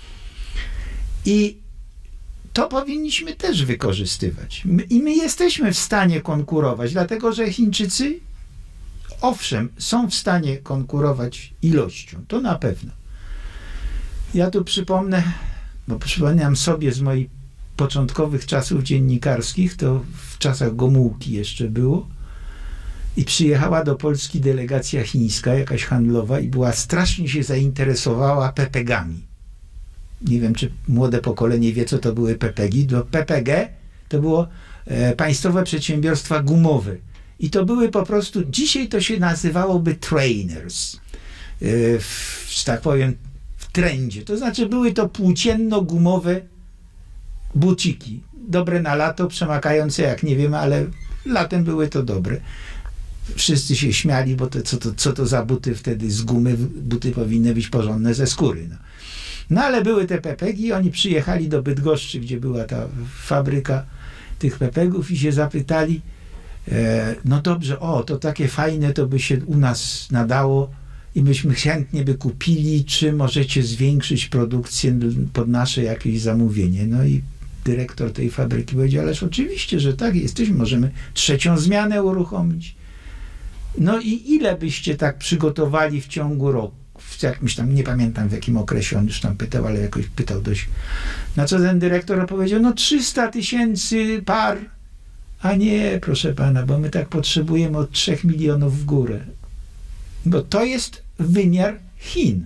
A: I to powinniśmy też wykorzystywać. My, I my jesteśmy w stanie konkurować, dlatego że Chińczycy, owszem, są w stanie konkurować ilością, to na pewno. Ja tu przypomnę, bo przypominam sobie z moich początkowych czasów dziennikarskich, to w czasach Gomułki jeszcze było, i przyjechała do Polski delegacja chińska, jakaś handlowa, i była strasznie się zainteresowała pepegami. Nie wiem, czy młode pokolenie wie, co to były pepegi. P P G to było e, Państwowe Przedsiębiorstwa Gumowe. I to były po prostu, dzisiaj to się nazywałoby trainers. E, w, że tak powiem, w trendzie. To znaczy były to płócienno-gumowe buciki. Dobre na lato, przemakające jak nie wiem, ale latem były to dobre. Wszyscy się śmiali, bo to, co, to, co to za buty wtedy z gumy, buty powinny być porządne ze skóry. No, no ale były te pepegi, oni przyjechali do Bydgoszczy, gdzie była ta fabryka tych pepegów i się zapytali, e, no dobrze, o, to takie fajne, to by się u nas nadało i myśmy chętnie by kupili, czy możecie zwiększyć produkcję pod nasze jakieś zamówienie. No i dyrektor tej fabryki powiedział, ależ oczywiście, że tak, jesteśmy, możemy trzecią zmianę uruchomić. No i ile byście tak przygotowali w ciągu roku? W jakimś tam, nie pamiętam w jakim okresie on już tam pytał, ale jakoś pytał dość. Na co ten dyrektor powiedział, no trzysta tysięcy par. A nie, proszę pana, bo my tak potrzebujemy od trzech milionów w górę. Bo to jest wymiar Chin.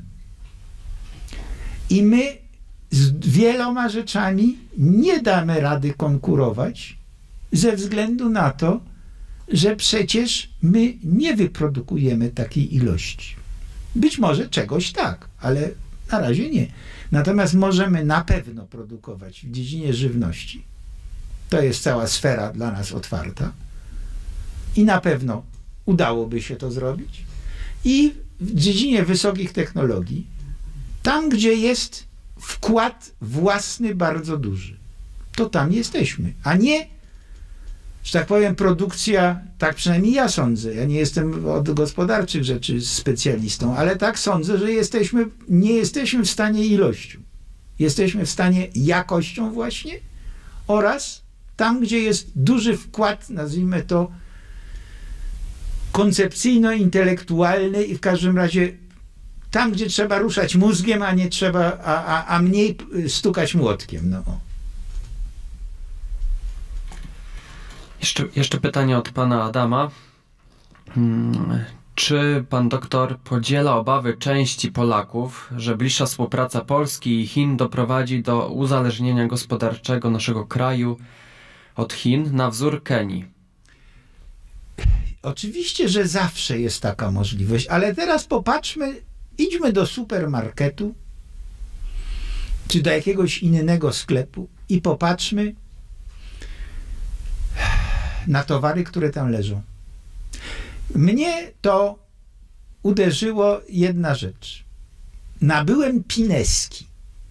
A: I my z wieloma rzeczami nie damy rady konkurować ze względu na to, że przecież my nie wyprodukujemy takiej ilości. Być może czegoś tak, ale na razie nie. Natomiast możemy na pewno produkować w dziedzinie żywności. To jest cała sfera dla nas otwarta. I na pewno udałoby się to zrobić. I w dziedzinie wysokich technologii, tam gdzie jest wkład własny bardzo duży, to tam jesteśmy, a nie, że tak powiem, produkcja, tak przynajmniej ja sądzę, ja nie jestem od gospodarczych rzeczy specjalistą, ale tak sądzę, że jesteśmy, nie jesteśmy w stanie ilością. Jesteśmy w stanie jakością właśnie oraz tam, gdzie jest duży wkład, nazwijmy to, koncepcyjno-intelektualny i w każdym razie tam, gdzie trzeba ruszać mózgiem, a nie trzeba, a, a, a mniej stukać młotkiem. No.
C: Jeszcze, jeszcze pytanie od pana Adama. Hmm, czy pan doktor podziela obawy części Polaków, że bliższa współpraca Polski i Chin doprowadzi do uzależnienia gospodarczego naszego kraju od Chin na wzór Kenii?
A: Oczywiście, że zawsze jest taka możliwość, ale teraz popatrzmy, idźmy do supermarketu czy do jakiegoś innego sklepu i popatrzmy na towary, które tam leżą. Mnie to uderzyło jedna rzecz. Nabyłem pineski.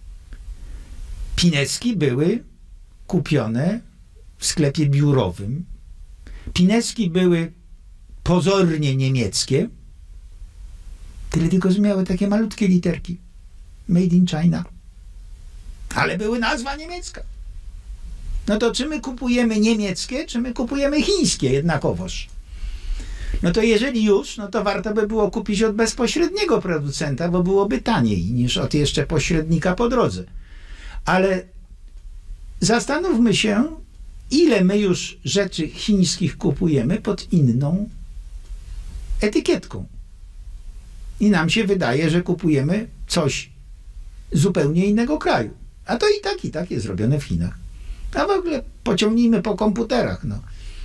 A: Pineski były kupione w sklepie biurowym. Pineski były pozornie niemieckie, tyle tylko, że miały takie malutkie literki. Made in China. Ale były nazwa niemiecka. No to czy my kupujemy niemieckie, czy my kupujemy chińskie jednakowoż? No to jeżeli już, no to warto by było kupić od bezpośredniego producenta, bo byłoby taniej niż od jeszcze pośrednika po drodze. Ale zastanówmy się, ile my już rzeczy chińskich kupujemy pod inną etykietką. I nam się wydaje, że kupujemy coś zupełnie innego kraju. A to i tak, i tak jest zrobione w Chinach. A w ogóle pociągnijmy po komputerach. No.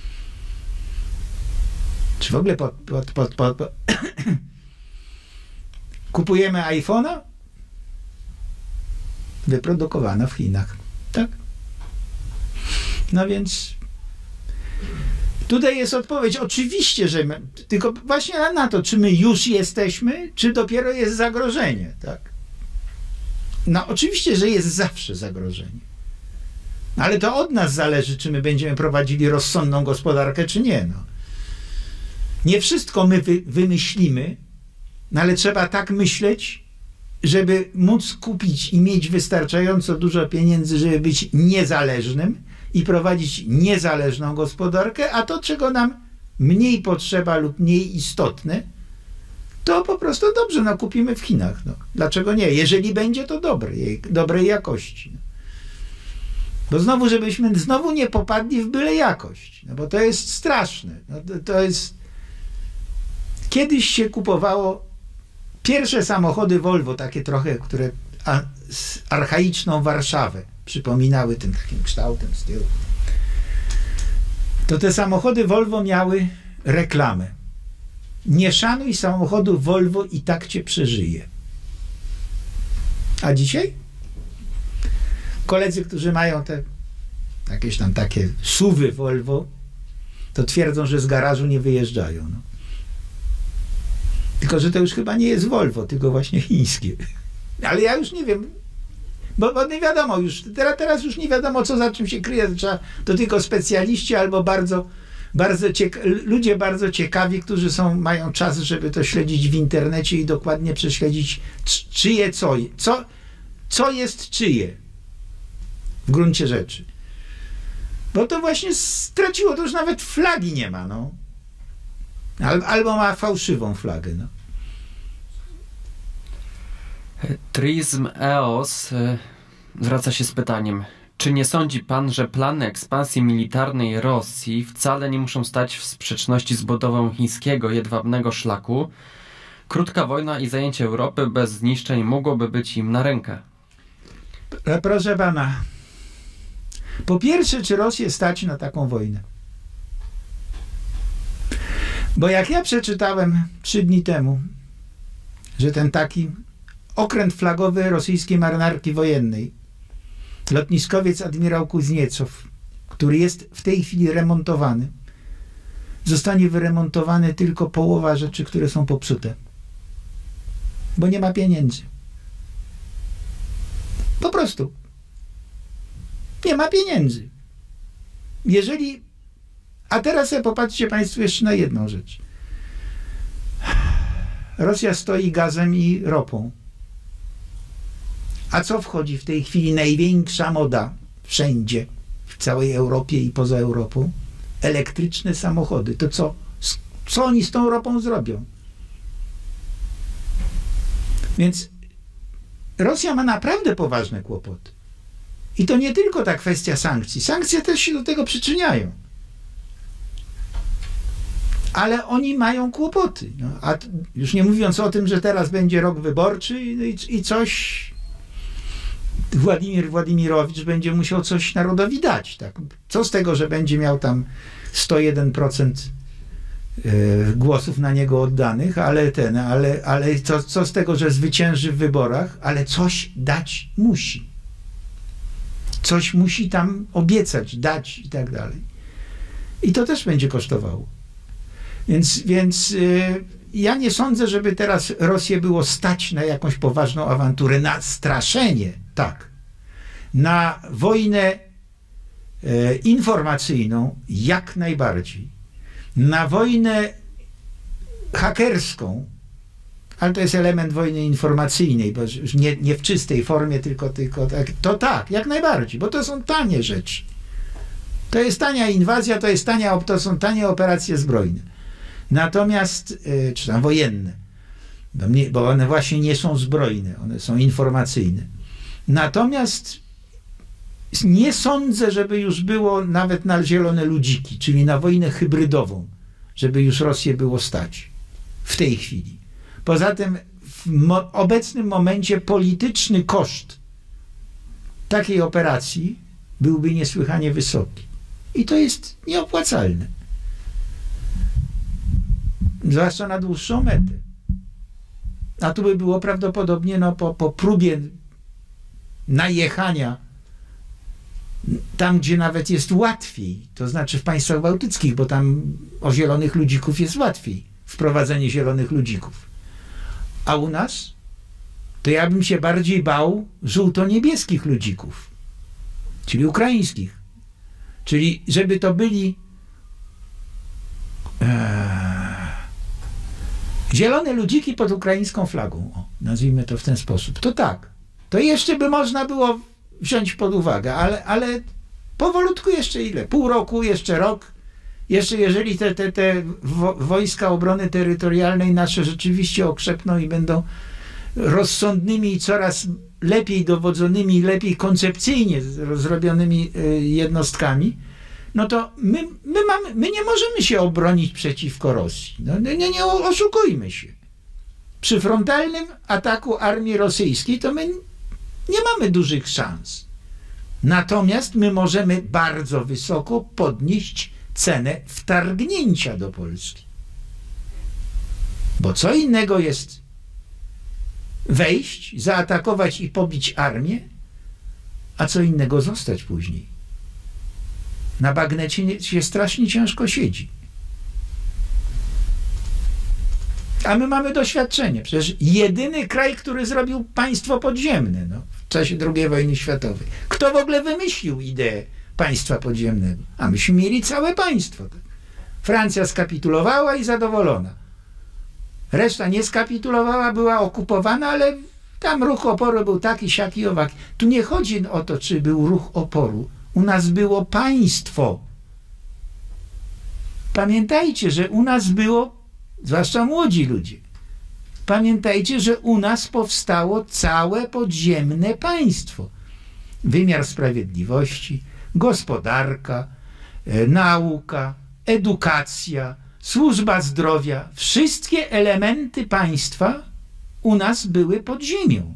A: Czy w ogóle pod, pod, pod, pod, pod kupujemy iPhone'a? Wyprodukowana w Chinach. Tak? No więc tutaj jest odpowiedź. Oczywiście, że my, tylko właśnie na to, czy my już jesteśmy, czy dopiero jest zagrożenie. Tak? No oczywiście, że jest zawsze zagrożenie. Ale to od nas zależy, czy my będziemy prowadzili rozsądną gospodarkę, czy nie. No. Nie wszystko my wy, wymyślimy, no ale trzeba tak myśleć, żeby móc kupić i mieć wystarczająco dużo pieniędzy, żeby być niezależnym i prowadzić niezależną gospodarkę, a to, czego nam mniej potrzeba lub mniej istotne, to po prostu dobrze, no kupimy w Chinach. No. Dlaczego nie? Jeżeli będzie to dobre, dobrej jakości. No. Bo znowu, żebyśmy znowu nie popadli w byle jakość, no bo to jest straszne. No to, to jest... Kiedyś się kupowało pierwsze samochody Volvo, takie trochę, które a, archaiczną Warszawę przypominały tym takim kształtem z tyłu. To te samochody Volvo miały reklamę. Nie szanuj samochodu Volvo i tak cię przeżyje. A dzisiaj? Koledzy, którzy mają te jakieś tam takie suwy Volvo, to twierdzą, że z garażu nie wyjeżdżają. No. Tylko, że to już chyba nie jest Volvo, tylko właśnie chińskie. Ale ja już nie wiem, bo, bo nie wiadomo już, teraz, teraz już nie wiadomo, co za czym się kryje. To, trzeba, to tylko specjaliści albo bardzo, bardzo cieka- ludzie bardzo ciekawi, którzy są, mają czas, żeby to śledzić w internecie i dokładnie prześledzić, czyje co, co, co jest czyje w gruncie rzeczy. Bo to właśnie straciło, to już nawet flagi nie ma, no. Albo ma fałszywą flagę. No.
C: Trizm E O S zwraca się z pytaniem, czy nie sądzi pan, że plany ekspansji militarnej Rosji wcale nie muszą stać w sprzeczności z budową chińskiego jedwabnego szlaku? Krótka wojna i zajęcie Europy bez zniszczeń mogłoby być im na rękę.
A: Proszę pana, po pierwsze, czy Rosję stać na taką wojnę? Bo jak ja przeczytałem trzy dni temu, że ten taki okręt flagowy rosyjskiej marynarki wojennej, lotniskowiec admirał Kuzniecow, który jest w tej chwili remontowany, zostanie wyremontowany tylko połowa rzeczy, które są popsute. Bo nie ma pieniędzy. Po prostu. Nie ma pieniędzy. Jeżeli... A teraz sobie popatrzcie Państwo jeszcze na jedną rzecz. Rosja stoi gazem i ropą. A co wchodzi w tej chwili największa moda wszędzie, w całej Europie i poza Europą? Elektryczne samochody. To co? Co oni z tą ropą zrobią? Więc Rosja ma naprawdę poważne kłopoty. I to nie tylko ta kwestia sankcji. Sankcje też się do tego przyczyniają. Ale oni mają kłopoty. No, a już nie mówiąc o tym, że teraz będzie rok wyborczy i, i coś... Władimir Władimirowicz będzie musiał coś narodowi dać. Tak? Co z tego, że będzie miał tam sto jeden procent głosów na niego oddanych, ale ten, ale, ale co, co z tego, że zwycięży w wyborach, ale coś dać musi. Coś musi tam obiecać, dać i tak dalej. I to też będzie kosztowało. Więc, więc yy, ja nie sądzę, żeby teraz Rosję było stać na jakąś poważną awanturę, na straszenie, tak. Na wojnę yy, informacyjną jak najbardziej. Na wojnę hakerską, ale to jest element wojny informacyjnej, bo nie, nie w czystej formie, tylko, tylko tak, to tak, jak najbardziej, bo to są tanie rzeczy. To jest tania inwazja, to, jest tania, to są tanie operacje zbrojne. Natomiast, yy, czy tam wojenne, bo, nie, bo one właśnie nie są zbrojne, one są informacyjne. Natomiast nie sądzę, żeby już było nawet na zielone ludziki, czyli na wojnę hybrydową, żeby już Rosję było stać w tej chwili. Poza tym w mo obecnym momencie polityczny koszt takiej operacji byłby niesłychanie wysoki. I to jest nieopłacalne. Zwłaszcza na dłuższą metę. A tu by było prawdopodobnie no, po, po próbie najechania tam, gdzie nawet jest łatwiej, to znaczy w państwach bałtyckich, bo tam o zielonych ludzików jest łatwiej, wprowadzenie zielonych ludzików. A u nas to ja bym się bardziej bał żółto-niebieskich ludzików, czyli ukraińskich. Czyli żeby to byli ee, zielone ludziki pod ukraińską flagą, o, nazwijmy to w ten sposób. To tak, to jeszcze by można było wziąć pod uwagę, ale, ale powolutku jeszcze ile? Pół roku, jeszcze rok. Jeszcze jeżeli te, te, te wojska obrony terytorialnej nasze rzeczywiście okrzepną i będą rozsądnymi i coraz lepiej dowodzonymi, lepiej koncepcyjnie zrobionymi jednostkami, no to my, my, mamy, my nie możemy się obronić przeciwko Rosji. No, nie, nie oszukujmy się. Przy frontalnym ataku armii rosyjskiej to my nie mamy dużych szans. Natomiast my możemy bardzo wysoko podnieść cenę wtargnięcia do Polski. Bo co innego jest wejść, zaatakować i pobić armię, a co innego zostać później. Na bagnecie się strasznie ciężko siedzi. A my mamy doświadczenie. Przecież jedyny kraj, który zrobił państwo podziemne no, w czasie drugiej wojny światowej. Kto w ogóle wymyślił ideę państwa podziemnego? A myśmy mieli całe państwo. Tak? Francja skapitulowała i zadowolona. Reszta nie skapitulowała, była okupowana, ale tam ruch oporu był taki, siaki, owaki. Tu nie chodzi o to, czy był ruch oporu. U nas było państwo. Pamiętajcie, że u nas było, zwłaszcza młodzi ludzie, pamiętajcie, że u nas powstało całe podziemne państwo. Wymiar sprawiedliwości, gospodarka, e, nauka, edukacja, służba zdrowia. Wszystkie elementy państwa u nas były pod ziemią.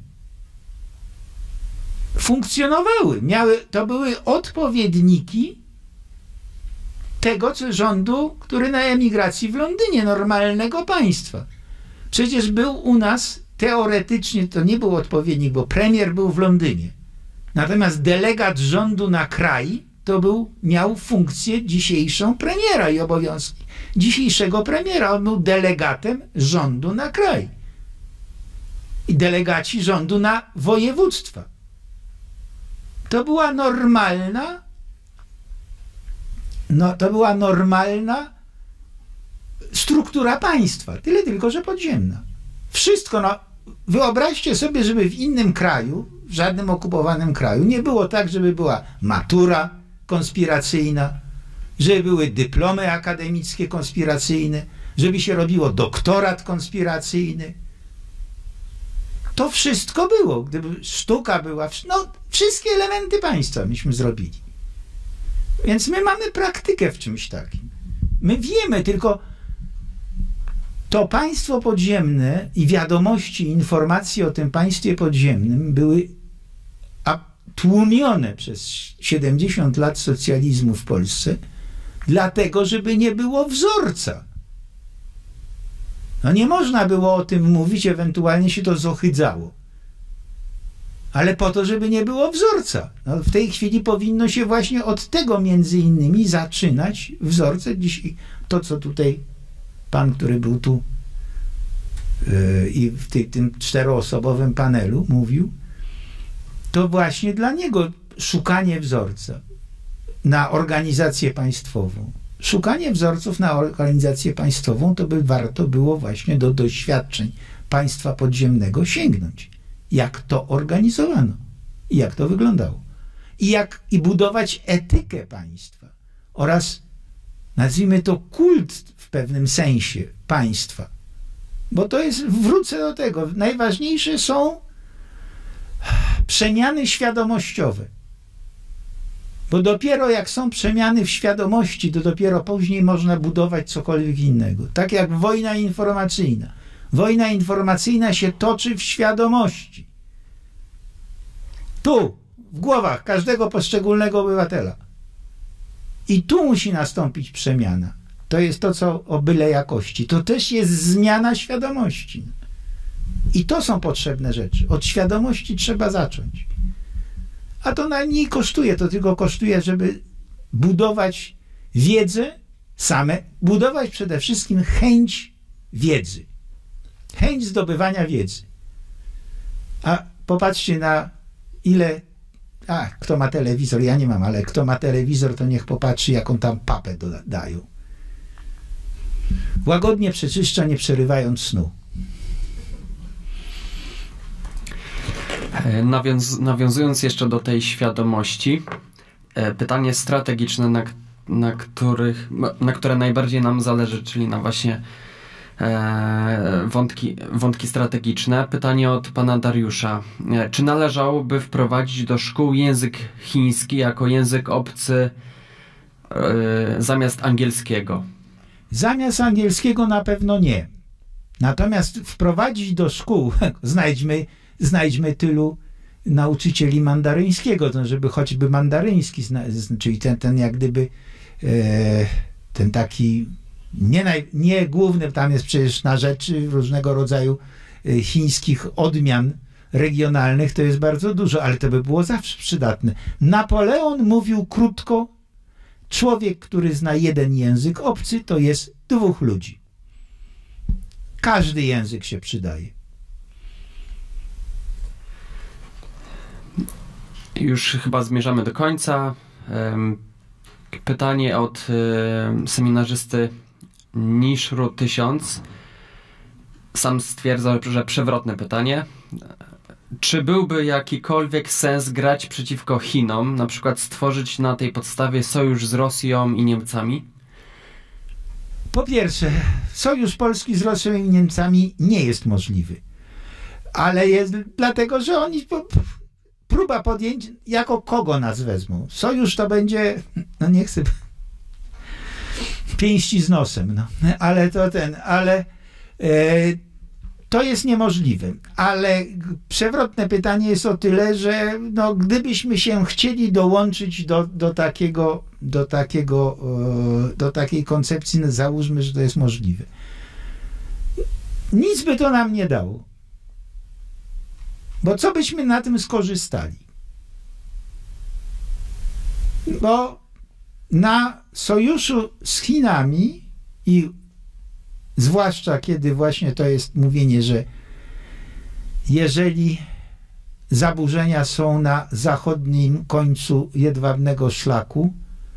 A: Funkcjonowały. Miały, to były odpowiedniki tego co rządu, który na emigracji w Londynie, normalnego państwa. Przecież był u nas teoretycznie, to nie był odpowiednik, bo premier był w Londynie. Natomiast delegat rządu na kraj to był, miał funkcję dzisiejszą premiera i obowiązki dzisiejszego premiera. On był delegatem rządu na kraj. I delegaci rządu na województwa. To była normalna, no to była normalna struktura państwa. Tyle tylko, że podziemna. Wszystko, no wyobraźcie sobie, żeby w innym kraju, w żadnym okupowanym kraju, nie było tak, żeby była matura konspiracyjna, żeby były dyplomy akademickie konspiracyjne, żeby się robiło doktorat konspiracyjny. To wszystko było. Gdyby sztuka była, no wszystkie elementy państwa myśmy zrobili. Więc my mamy praktykę w czymś takim. My wiemy, tylko to państwo podziemne i wiadomości, informacje o tym państwie podziemnym były tłumione przez siedemdziesiąt lat socjalizmu w Polsce, dlatego, żeby nie było wzorca. No nie można było o tym mówić, ewentualnie się to zohydzało. Ale po to, żeby nie było wzorca. No w tej chwili powinno się właśnie od tego między innymi zaczynać wzorce. Dzisiaj to, co tutaj pan, który był tu yy, i w tej, tym czteroosobowym panelu mówił, to właśnie dla niego szukanie wzorca na organizację państwową. Szukanie wzorców na organizację państwową to by warto było właśnie do doświadczeń państwa podziemnego sięgnąć. Jak to organizowano i jak to wyglądało. I jak i budować etykę państwa oraz, nazwijmy to, kult w pewnym sensie państwa. Bo to jest, wrócę do tego, najważniejsze są przemiany świadomościowe. Bo dopiero jak są przemiany w świadomości, to dopiero później można budować cokolwiek innego. Tak jak wojna informacyjna. Wojna informacyjna się toczy w świadomości. Tu, w głowach każdego poszczególnego obywatela. I tu musi nastąpić przemiana. To jest to, co o byle jakości. To też jest zmiana świadomości. I to są potrzebne rzeczy. Od świadomości trzeba zacząć. A to najmniej kosztuje. To tylko kosztuje, żeby budować wiedzę same, budować przede wszystkim chęć wiedzy. Chęć zdobywania wiedzy. A popatrzcie na ile... A, kto ma telewizor? Ja nie mam, ale kto ma telewizor, to niech popatrzy, jaką tam papę dają. Łagodnie przeczyszcza, nie przerywając snu.
C: Nawiąz, nawiązując jeszcze do tej świadomości, pytanie strategiczne, na, na, których, na które najbardziej nam zależy, czyli na właśnie e, wątki, wątki strategiczne. Pytanie od pana Dariusza. Czy należałoby wprowadzić do szkół język chiński jako język obcy e, zamiast angielskiego?
A: Zamiast angielskiego na pewno nie. Natomiast wprowadzić do szkół, znajdźmy Znajdźmy tylu nauczycieli mandaryńskiego, to żeby choćby mandaryński, czyli ten, ten jak gdyby e, ten taki nie, naj, nie główny, tam jest przecież na rzeczy różnego rodzaju e, chińskich odmian regionalnych, to jest bardzo dużo, ale to by było zawsze przydatne. Napoleon mówił krótko, człowiek, który zna jeden język obcy, to jest dwóch ludzi. Każdy język się przydaje.
C: Już chyba zmierzamy do końca. Pytanie od seminarzysty Niszru tysiąc. Sam stwierdza, że przewrotne pytanie. Czy byłby jakikolwiek sens grać przeciwko Chinom, na przykład stworzyć na tej podstawie sojusz z Rosją i Niemcami?
A: Po pierwsze, sojusz Polski z Rosją i Niemcami nie jest możliwy. Ale jest dlatego, że oni... Po, próba podjęć, jako kogo nas wezmą. Sojusz to będzie, no nie chcę, pięści z nosem, no. Ale to ten, ale e, to jest niemożliwe, ale przewrotne pytanie jest o tyle, że no, gdybyśmy się chcieli dołączyć do, do, takiego, do, takiego, do takiej koncepcji, no załóżmy, że to jest możliwe. Nic by to nam nie dało. Bo co byśmy na tym skorzystali? Bo na sojuszu z Chinami i zwłaszcza kiedy właśnie to jest mówienie, że jeżeli zaburzenia są na zachodnim końcu jedwabnego szlaku,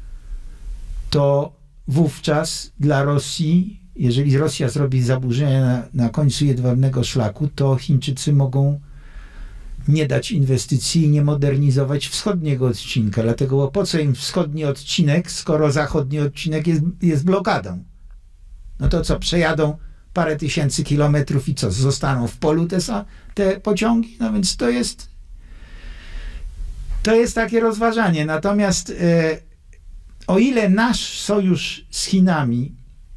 A: to wówczas dla Rosji, jeżeli Rosja zrobi zaburzenia na, na końcu jedwabnego szlaku, to Chińczycy mogą nie dać inwestycji i nie modernizować wschodniego odcinka. Dlatego bo po co im wschodni odcinek, skoro zachodni odcinek jest, jest blokadą? No to co, przejadą parę tysięcy kilometrów i co, zostaną w polu te, te pociągi? No więc to jest to jest takie rozważanie. Natomiast e, o ile nasz sojusz z Chinami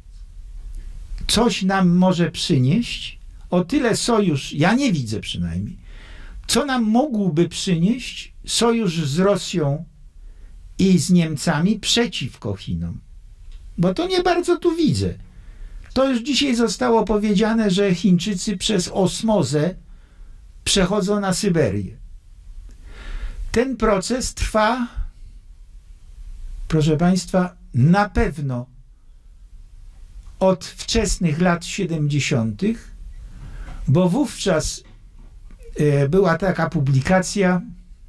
A: coś nam może przynieść, o tyle sojusz, ja nie widzę przynajmniej, co nam mógłby przynieść sojusz z Rosją i z Niemcami przeciwko Chinom. Bo to nie bardzo tu widzę. To już dzisiaj zostało powiedziane, że Chińczycy przez osmozę przechodzą na Syberię. Ten proces trwa, proszę Państwa, na pewno od wczesnych lat siedemdziesiątych, bo wówczas e, była taka publikacja,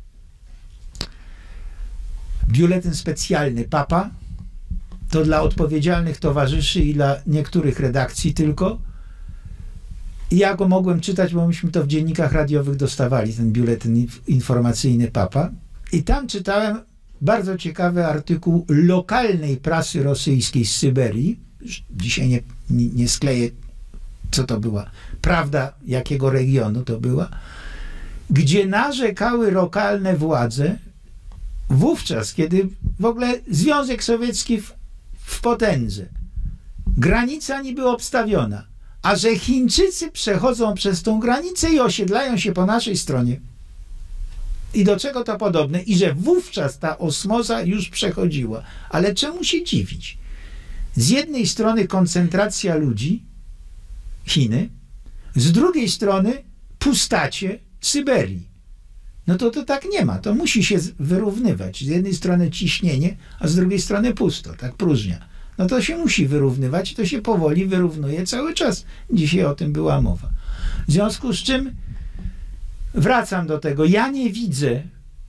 A: biuletyn specjalny Papa, to dla odpowiedzialnych towarzyszy i dla niektórych redakcji tylko. I ja go mogłem czytać, bo myśmy to w dziennikach radiowych dostawali, ten biuletyn informacyjny Papa. I tam czytałem bardzo ciekawy artykuł lokalnej prasy rosyjskiej z Syberii. Dzisiaj nie, nie, nie skleję, co to była, prawda, jakiego regionu to była, gdzie narzekały lokalne władze wówczas, kiedy w ogóle Związek Sowiecki w, w potędze, granica niby obstawiona, a że Chińczycy przechodzą przez tą granicę i osiedlają się po naszej stronie. I do czego to podobne? I że wówczas ta osmoza już przechodziła. Ale czemu się dziwić? Z jednej strony koncentracja ludzi, Chiny, z drugiej strony pustacie Syberii. No to to tak nie ma. To musi się wyrównywać. Z jednej strony ciśnienie, a z drugiej strony pusto, tak próżnia. No to się musi wyrównywać i to się powoli wyrównuje cały czas. Dzisiaj o tym była mowa. W związku z czym wracam do tego. Ja nie widzę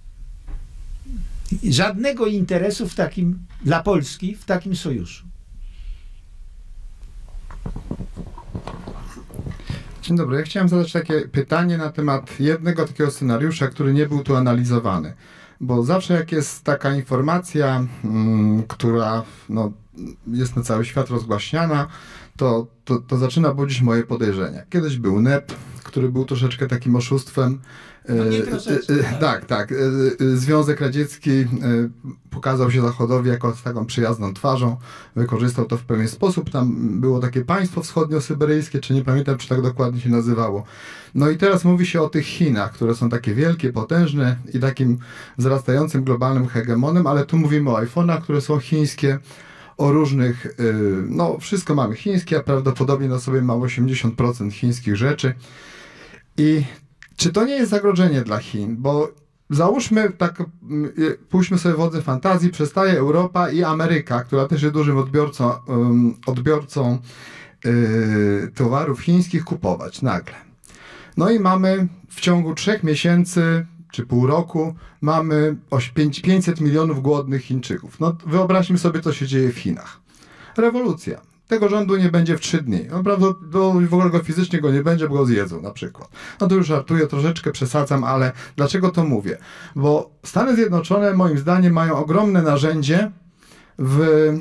A: żadnego interesu w takim, dla Polski w takim sojuszu.
D: Dzień dobry. Ja chciałem zadać takie pytanie na temat jednego takiego scenariusza, który nie był tu analizowany. Bo zawsze jak jest taka informacja, mm, która no, jest na cały świat rozgłaśniana, to, to, to zaczyna budzić moje podejrzenia. Kiedyś był N E P, który był troszeczkę takim oszustwem.
A: No nie troszeczkę,
D: e, e, tak, tak. E, e, Związek Radziecki e, pokazał się Zachodowi jako z taką przyjazną twarzą. Wykorzystał to w pewien sposób. Tam było takie państwo wschodnio-syberyjskie, czy nie pamiętam, czy tak dokładnie się nazywało. No i teraz mówi się o tych Chinach, które są takie wielkie, potężne i takim wzrastającym globalnym hegemonem, ale tu mówimy o iPhone'ach, które są chińskie, o różnych, no wszystko mamy chińskie, a prawdopodobnie na sobie ma osiemdziesiąt procent chińskich rzeczy. I czy to nie jest zagrożenie dla Chin? Bo załóżmy, tak, pójdźmy sobie wodze fantazji, przestaje Europa i Ameryka, która też jest dużym odbiorcą, odbiorcą towarów chińskich, kupować nagle. No i mamy w ciągu trzech miesięcy czy pół roku mamy pięćset milionów głodnych Chińczyków. No wyobraźmy sobie, co się dzieje w Chinach. Rewolucja. Tego rządu nie będzie w trzy dni. No, prawdopodobnie w ogóle go fizycznie go nie będzie, bo go zjedzą na przykład. No to już żartuję, troszeczkę przesadzam, ale dlaczego to mówię? Bo Stany Zjednoczone moim zdaniem mają ogromne narzędzie w,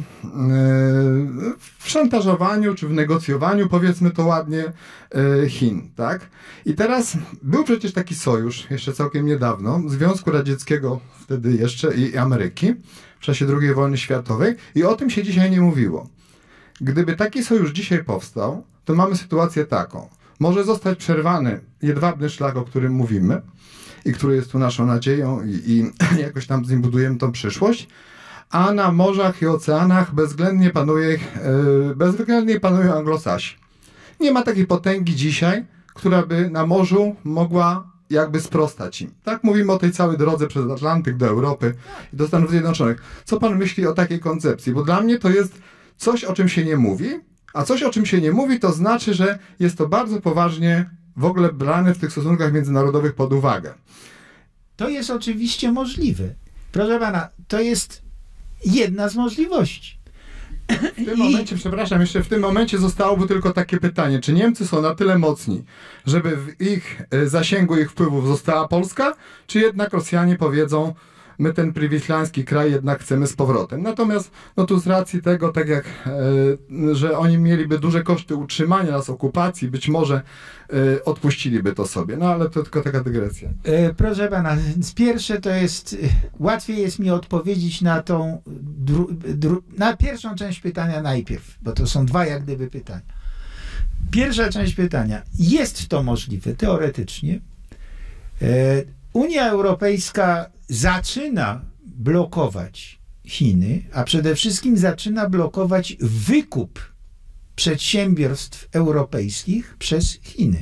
D: w szantażowaniu, czy w negocjowaniu, powiedzmy to ładnie, Chin, tak? I teraz był przecież taki sojusz, jeszcze całkiem niedawno, Związku Radzieckiego wtedy jeszcze i Ameryki w czasie drugiej wojny światowej i o tym się dzisiaj nie mówiło. Gdyby taki sojusz dzisiaj powstał, to mamy sytuację taką. może zostać przerwany jedwabny szlak, o którym mówimy i który jest tu naszą nadzieją i, i jakoś tam z nim budujemy tą przyszłość, a na morzach i oceanach bezwzględnie panuje, yy, bezwzględnie panują Anglosasi. Nie ma takiej potęgi dzisiaj, która by na morzu mogła jakby sprostać im. Tak mówimy o tej całej drodze przez Atlantyk do Europy i do Stanów Zjednoczonych. Co pan myśli o takiej koncepcji? Bo dla mnie to jest coś, o czym się nie mówi, a coś, o czym się nie mówi, to znaczy, że jest to bardzo poważnie w ogóle brane w tych stosunkach międzynarodowych pod uwagę.
A: To jest oczywiście możliwe. Proszę pana, to jest jedna z możliwości.
D: W tym momencie, przepraszam, jeszcze w tym momencie zostałoby tylko takie pytanie, czy Niemcy są na tyle mocni, żeby w ich zasięgu ich wpływów została Polska, czy jednak Rosjanie powiedzą, my ten prywislański kraj jednak chcemy z powrotem. Natomiast no tu z racji tego, tak jak, e, że oni mieliby duże koszty utrzymania nas, okupacji, być może e, odpuściliby to sobie. No ale to tylko taka dygresja.
A: E, proszę pana, z pierwsze to jest, łatwiej jest mi odpowiedzieć na tą, dru, dru, na pierwszą część pytania najpierw, bo to są dwa jak gdyby pytania. Pierwsza część pytania. Jest to możliwe teoretycznie. E, Unia Europejska zaczyna blokować Chiny, a przede wszystkim zaczyna blokować wykup przedsiębiorstw europejskich przez Chiny.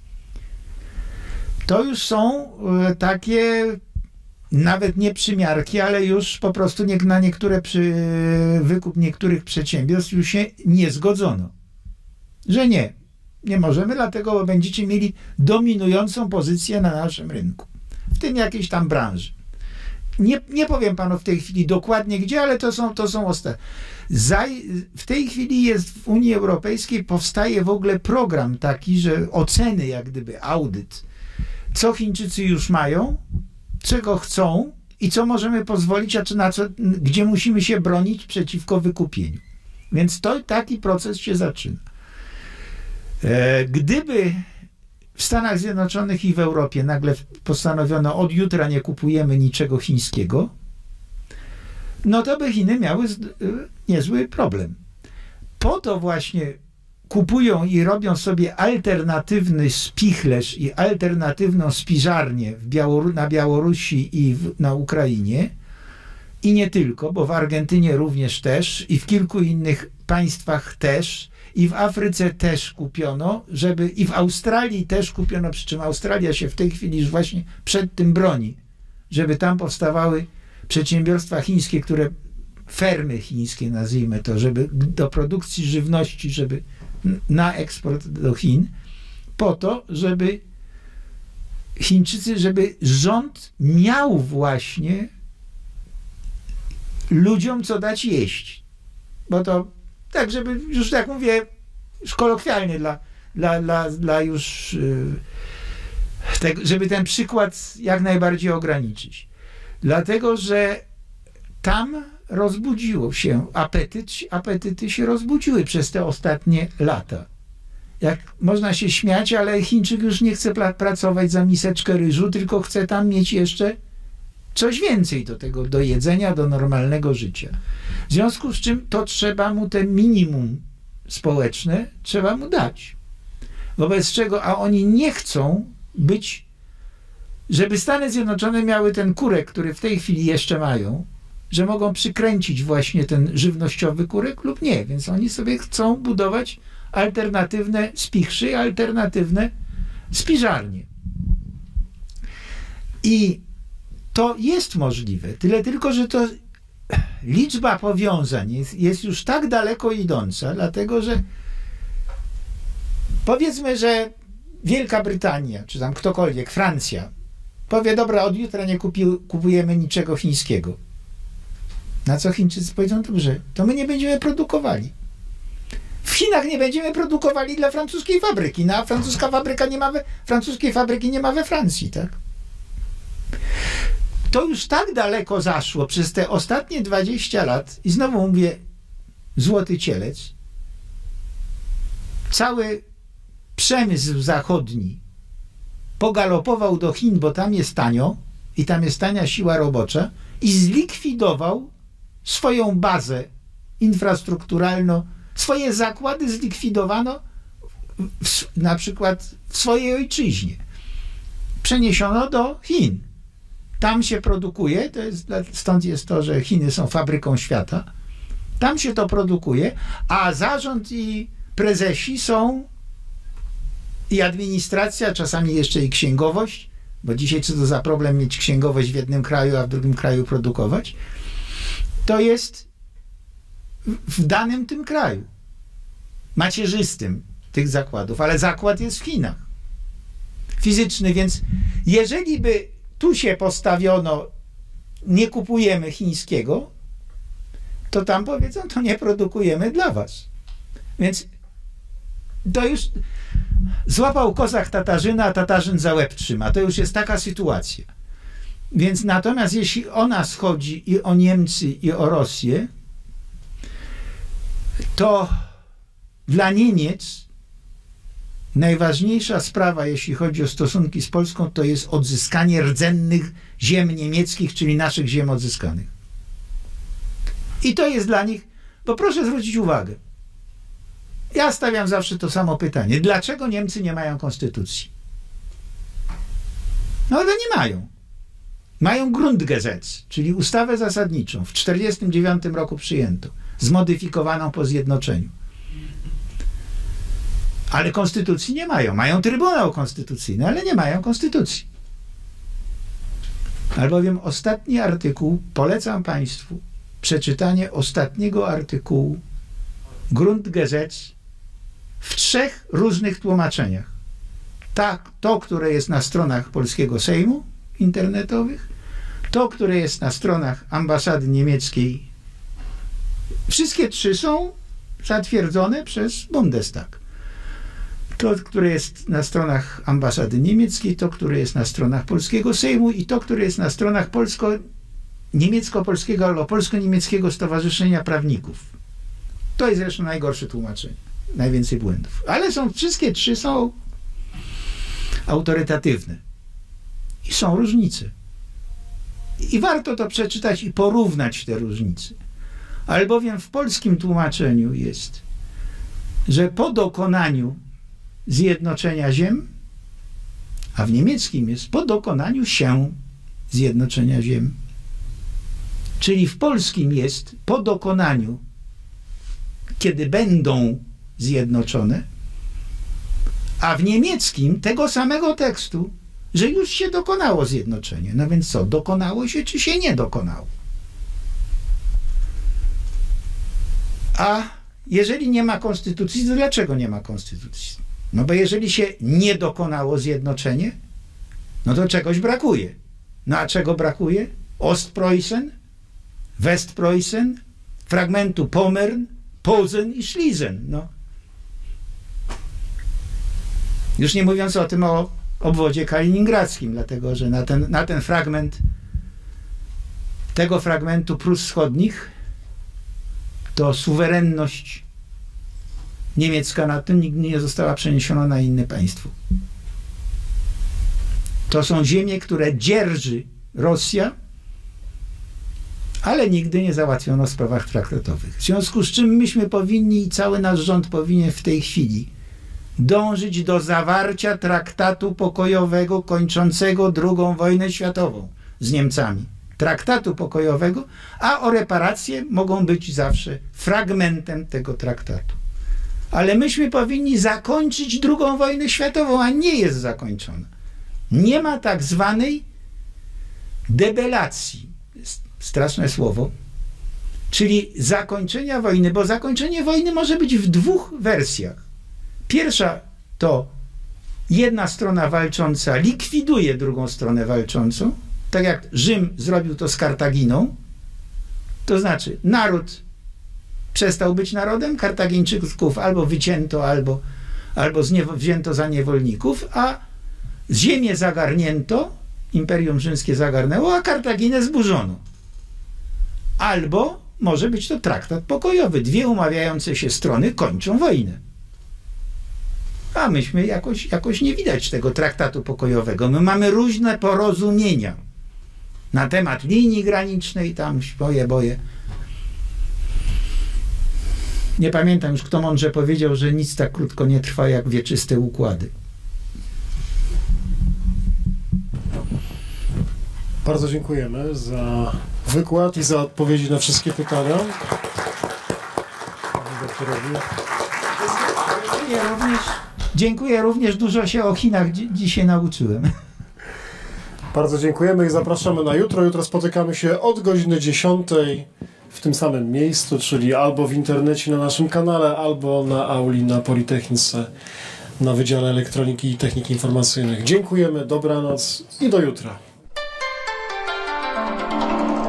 A: To już są takie nawet nie przymiarki, ale już po prostu nie, na niektóre przy, wykup niektórych przedsiębiorstw już się nie zgodzono. Że nie, nie możemy, dlatego bo będziecie mieli dominującą pozycję na naszym rynku. W tym jakiejś tam branży. Nie, nie powiem panu w tej chwili dokładnie gdzie, ale to są, to są ostatnie. W tej chwili jest w Unii Europejskiej, powstaje w ogóle program taki, że oceny jak gdyby, audyt, co Chińczycy już mają, czego chcą i co możemy pozwolić, a czy na co, gdzie musimy się bronić przeciwko wykupieniu. Więc to taki proces się zaczyna. E, gdyby w Stanach Zjednoczonych i w Europie nagle postanowiono, od jutra nie kupujemy niczego chińskiego, no to by Chiny miały niezły problem. Po to właśnie kupują i robią sobie alternatywny spichlerz i alternatywną spiżarnię w Białoru- na Białorusi i w, na Ukrainie i nie tylko, bo w Argentynie również też i w kilku innych państwach też i w Afryce też kupiono, żeby i w Australii też kupiono, przy czym Australia się w tej chwili już właśnie przed tym broni, żeby tam powstawały przedsiębiorstwa chińskie, które fermy chińskie nazwijmy to, żeby do produkcji żywności, żeby na eksport do Chin, po to, żeby Chińczycy, żeby rząd miał właśnie ludziom co dać jeść. Bo to tak, żeby już tak mówię, już kolokwialnie dla, dla, dla, dla już yy, te, żeby ten przykład jak najbardziej ograniczyć. Dlatego, że tam rozbudziło się apetyt, apetyty się rozbudziły przez te ostatnie lata. Jak można się śmiać, ale Chińczyk już nie chce pracować za miseczkę ryżu, tylko chce tam mieć jeszcze coś więcej do tego, do jedzenia, do normalnego życia. W związku z czym to trzeba mu te minimum społeczne, trzeba mu dać. Wobec czego, a oni nie chcą być, żeby Stany Zjednoczone miały ten kurek, który w tej chwili jeszcze mają, że mogą przykręcić właśnie ten żywnościowy kurek lub nie. Więc oni sobie chcą budować alternatywne spichrzy, alternatywne spiżarnie. I to jest możliwe. Tyle tylko, że to liczba powiązań jest, jest już tak daleko idąca, dlatego że powiedzmy, że Wielka Brytania, czy tam ktokolwiek, Francja, powie, dobra, od jutra nie kupi, kupujemy niczego chińskiego. Na co Chińczycy powiedzą, dobrze, to my nie będziemy produkowali. W Chinach nie będziemy produkowali dla francuskiej fabryki, no a francuska fabryka nie ma we, francuskiej fabryki nie ma we Francji, tak? To już tak daleko zaszło przez te ostatnie dwadzieścia lat i znowu mówię, złoty cielec, cały przemysł zachodni pogalopował do Chin, bo tam jest tanio i tam jest tania siła robocza i zlikwidował swoją bazę infrastrukturalną, swoje zakłady zlikwidowano w, na przykład w swojej ojczyźnie. Przeniesiono do Chin. Tam się produkuje, to jest, stąd jest to, że Chiny są fabryką świata. Tam się to produkuje, a zarząd i prezesi są i administracja, czasami jeszcze i księgowość, bo dzisiaj co to za problem mieć księgowość w jednym kraju, a w drugim kraju produkować, to jest w danym tym kraju, macierzystym tych zakładów, ale zakład jest w Chinach. Fizyczny, więc jeżeli by tu się postawiono, nie kupujemy chińskiego, to tam powiedzą, to nie produkujemy dla was. Więc to już złapał kozak Tatarzyna, a Tatarzyn za łeb trzyma. To już jest taka sytuacja. Więc natomiast jeśli o nas chodzi i o Niemcy, i o Rosję, to dla Niemiec najważniejsza sprawa, jeśli chodzi o stosunki z Polską, to jest odzyskanie rdzennych ziem niemieckich, czyli naszych ziem odzyskanych. I to jest dla nich, bo proszę zwrócić uwagę, ja stawiam zawsze to samo pytanie. Dlaczego Niemcy nie mają konstytucji? No ale nie mają. Mają Grundgesetz, czyli ustawę zasadniczą. W tysiąc dziewięćset czterdziestym dziewiątym roku przyjęto, zmodyfikowaną po zjednoczeniu. Ale konstytucji nie mają. Mają Trybunał Konstytucyjny, ale nie mają konstytucji. Albowiem ostatni artykuł, polecam Państwu przeczytanie ostatniego artykułu Grundgesetz w trzech różnych tłumaczeniach. Tak, to, które jest na stronach polskiego Sejmu internetowych, to, które jest na stronach ambasady niemieckiej. Wszystkie trzy są zatwierdzone przez Bundestag. To, które jest na stronach ambasady niemieckiej, to, które jest na stronach polskiego Sejmu i to, które jest na stronach polsko, niemiecko-polskiego albo polsko-niemieckiego Stowarzyszenia Prawników. To jest zresztą najgorsze tłumaczenie. Najwięcej błędów. Ale są, wszystkie trzy są autorytatywne. I są różnice. I warto to przeczytać i porównać te różnice. Albowiem w polskim tłumaczeniu jest, że po dokonaniu zjednoczenia ziem, a w niemieckim jest po dokonaniu się zjednoczenia ziem. Czyli w polskim jest po dokonaniu, kiedy będą zjednoczone, a w niemieckim tego samego tekstu, że już się dokonało zjednoczenie. No więc co, dokonało się, czy się nie dokonało? A jeżeli nie ma konstytucji, to dlaczego nie ma konstytucji? No bo jeżeli się nie dokonało zjednoczenie, no to czegoś brakuje. No a czego brakuje? Ostpreußen, Westpreußen, fragmentu Pommern, Posen i Schlesien. No. Już nie mówiąc o tym, o obwodzie kaliningradzkim, dlatego że na ten, na ten fragment tego fragmentu Prus Wschodnich to suwerenność niemiecka na tym nigdy nie została przeniesiona na inne państwo. To są ziemie, które dzierży Rosja, ale nigdy nie załatwiono w sprawach traktatowych. W związku z czym myśmy powinni i cały nasz rząd powinien w tej chwili dążyć do zawarcia traktatu pokojowego kończącego drugą wojnę światową z Niemcami. Traktatu pokojowego, a o reparacje mogą być zawsze fragmentem tego traktatu. Ale myśmy powinni zakończyć drugą wojnę światową, a nie jest zakończona. Nie ma tak zwanej debelacji. Straszne słowo. Czyli zakończenia wojny, bo zakończenie wojny może być w dwóch wersjach. Pierwsza to jedna strona walcząca likwiduje drugą stronę walczącą, tak jak Rzym zrobił to z Kartaginą. To znaczy naród przestał być narodem, Kartagińczyków albo wycięto, albo, albo wzięto za niewolników, a ziemię zagarnięto, Imperium Rzymskie zagarnęło, a Kartaginę zburzono. Albo może być to traktat pokojowy. Dwie umawiające się strony kończą wojnę. A myśmy jakoś, jakoś nie widać tego traktatu pokojowego. My mamy różne porozumienia na temat linii granicznej, tam boje, boje. Nie pamiętam już, kto mądrze powiedział, że nic tak krótko nie trwa jak wieczyste układy.
B: Bardzo dziękujemy za wykład i za odpowiedzi na wszystkie pytania. Panie doktorowi.
A: Dziękuję również, dziękuję również, dużo się o Chinach dzi dzisiaj nauczyłem.
B: Bardzo dziękujemy i zapraszamy na jutro. Jutro spotykamy się od godziny dziesiątej w tym samym miejscu, czyli albo w internecie na naszym kanale, albo na auli na Politechnice na Wydziale Elektroniki i Technik Informacyjnych. Dziękujemy, dobranoc i do jutra.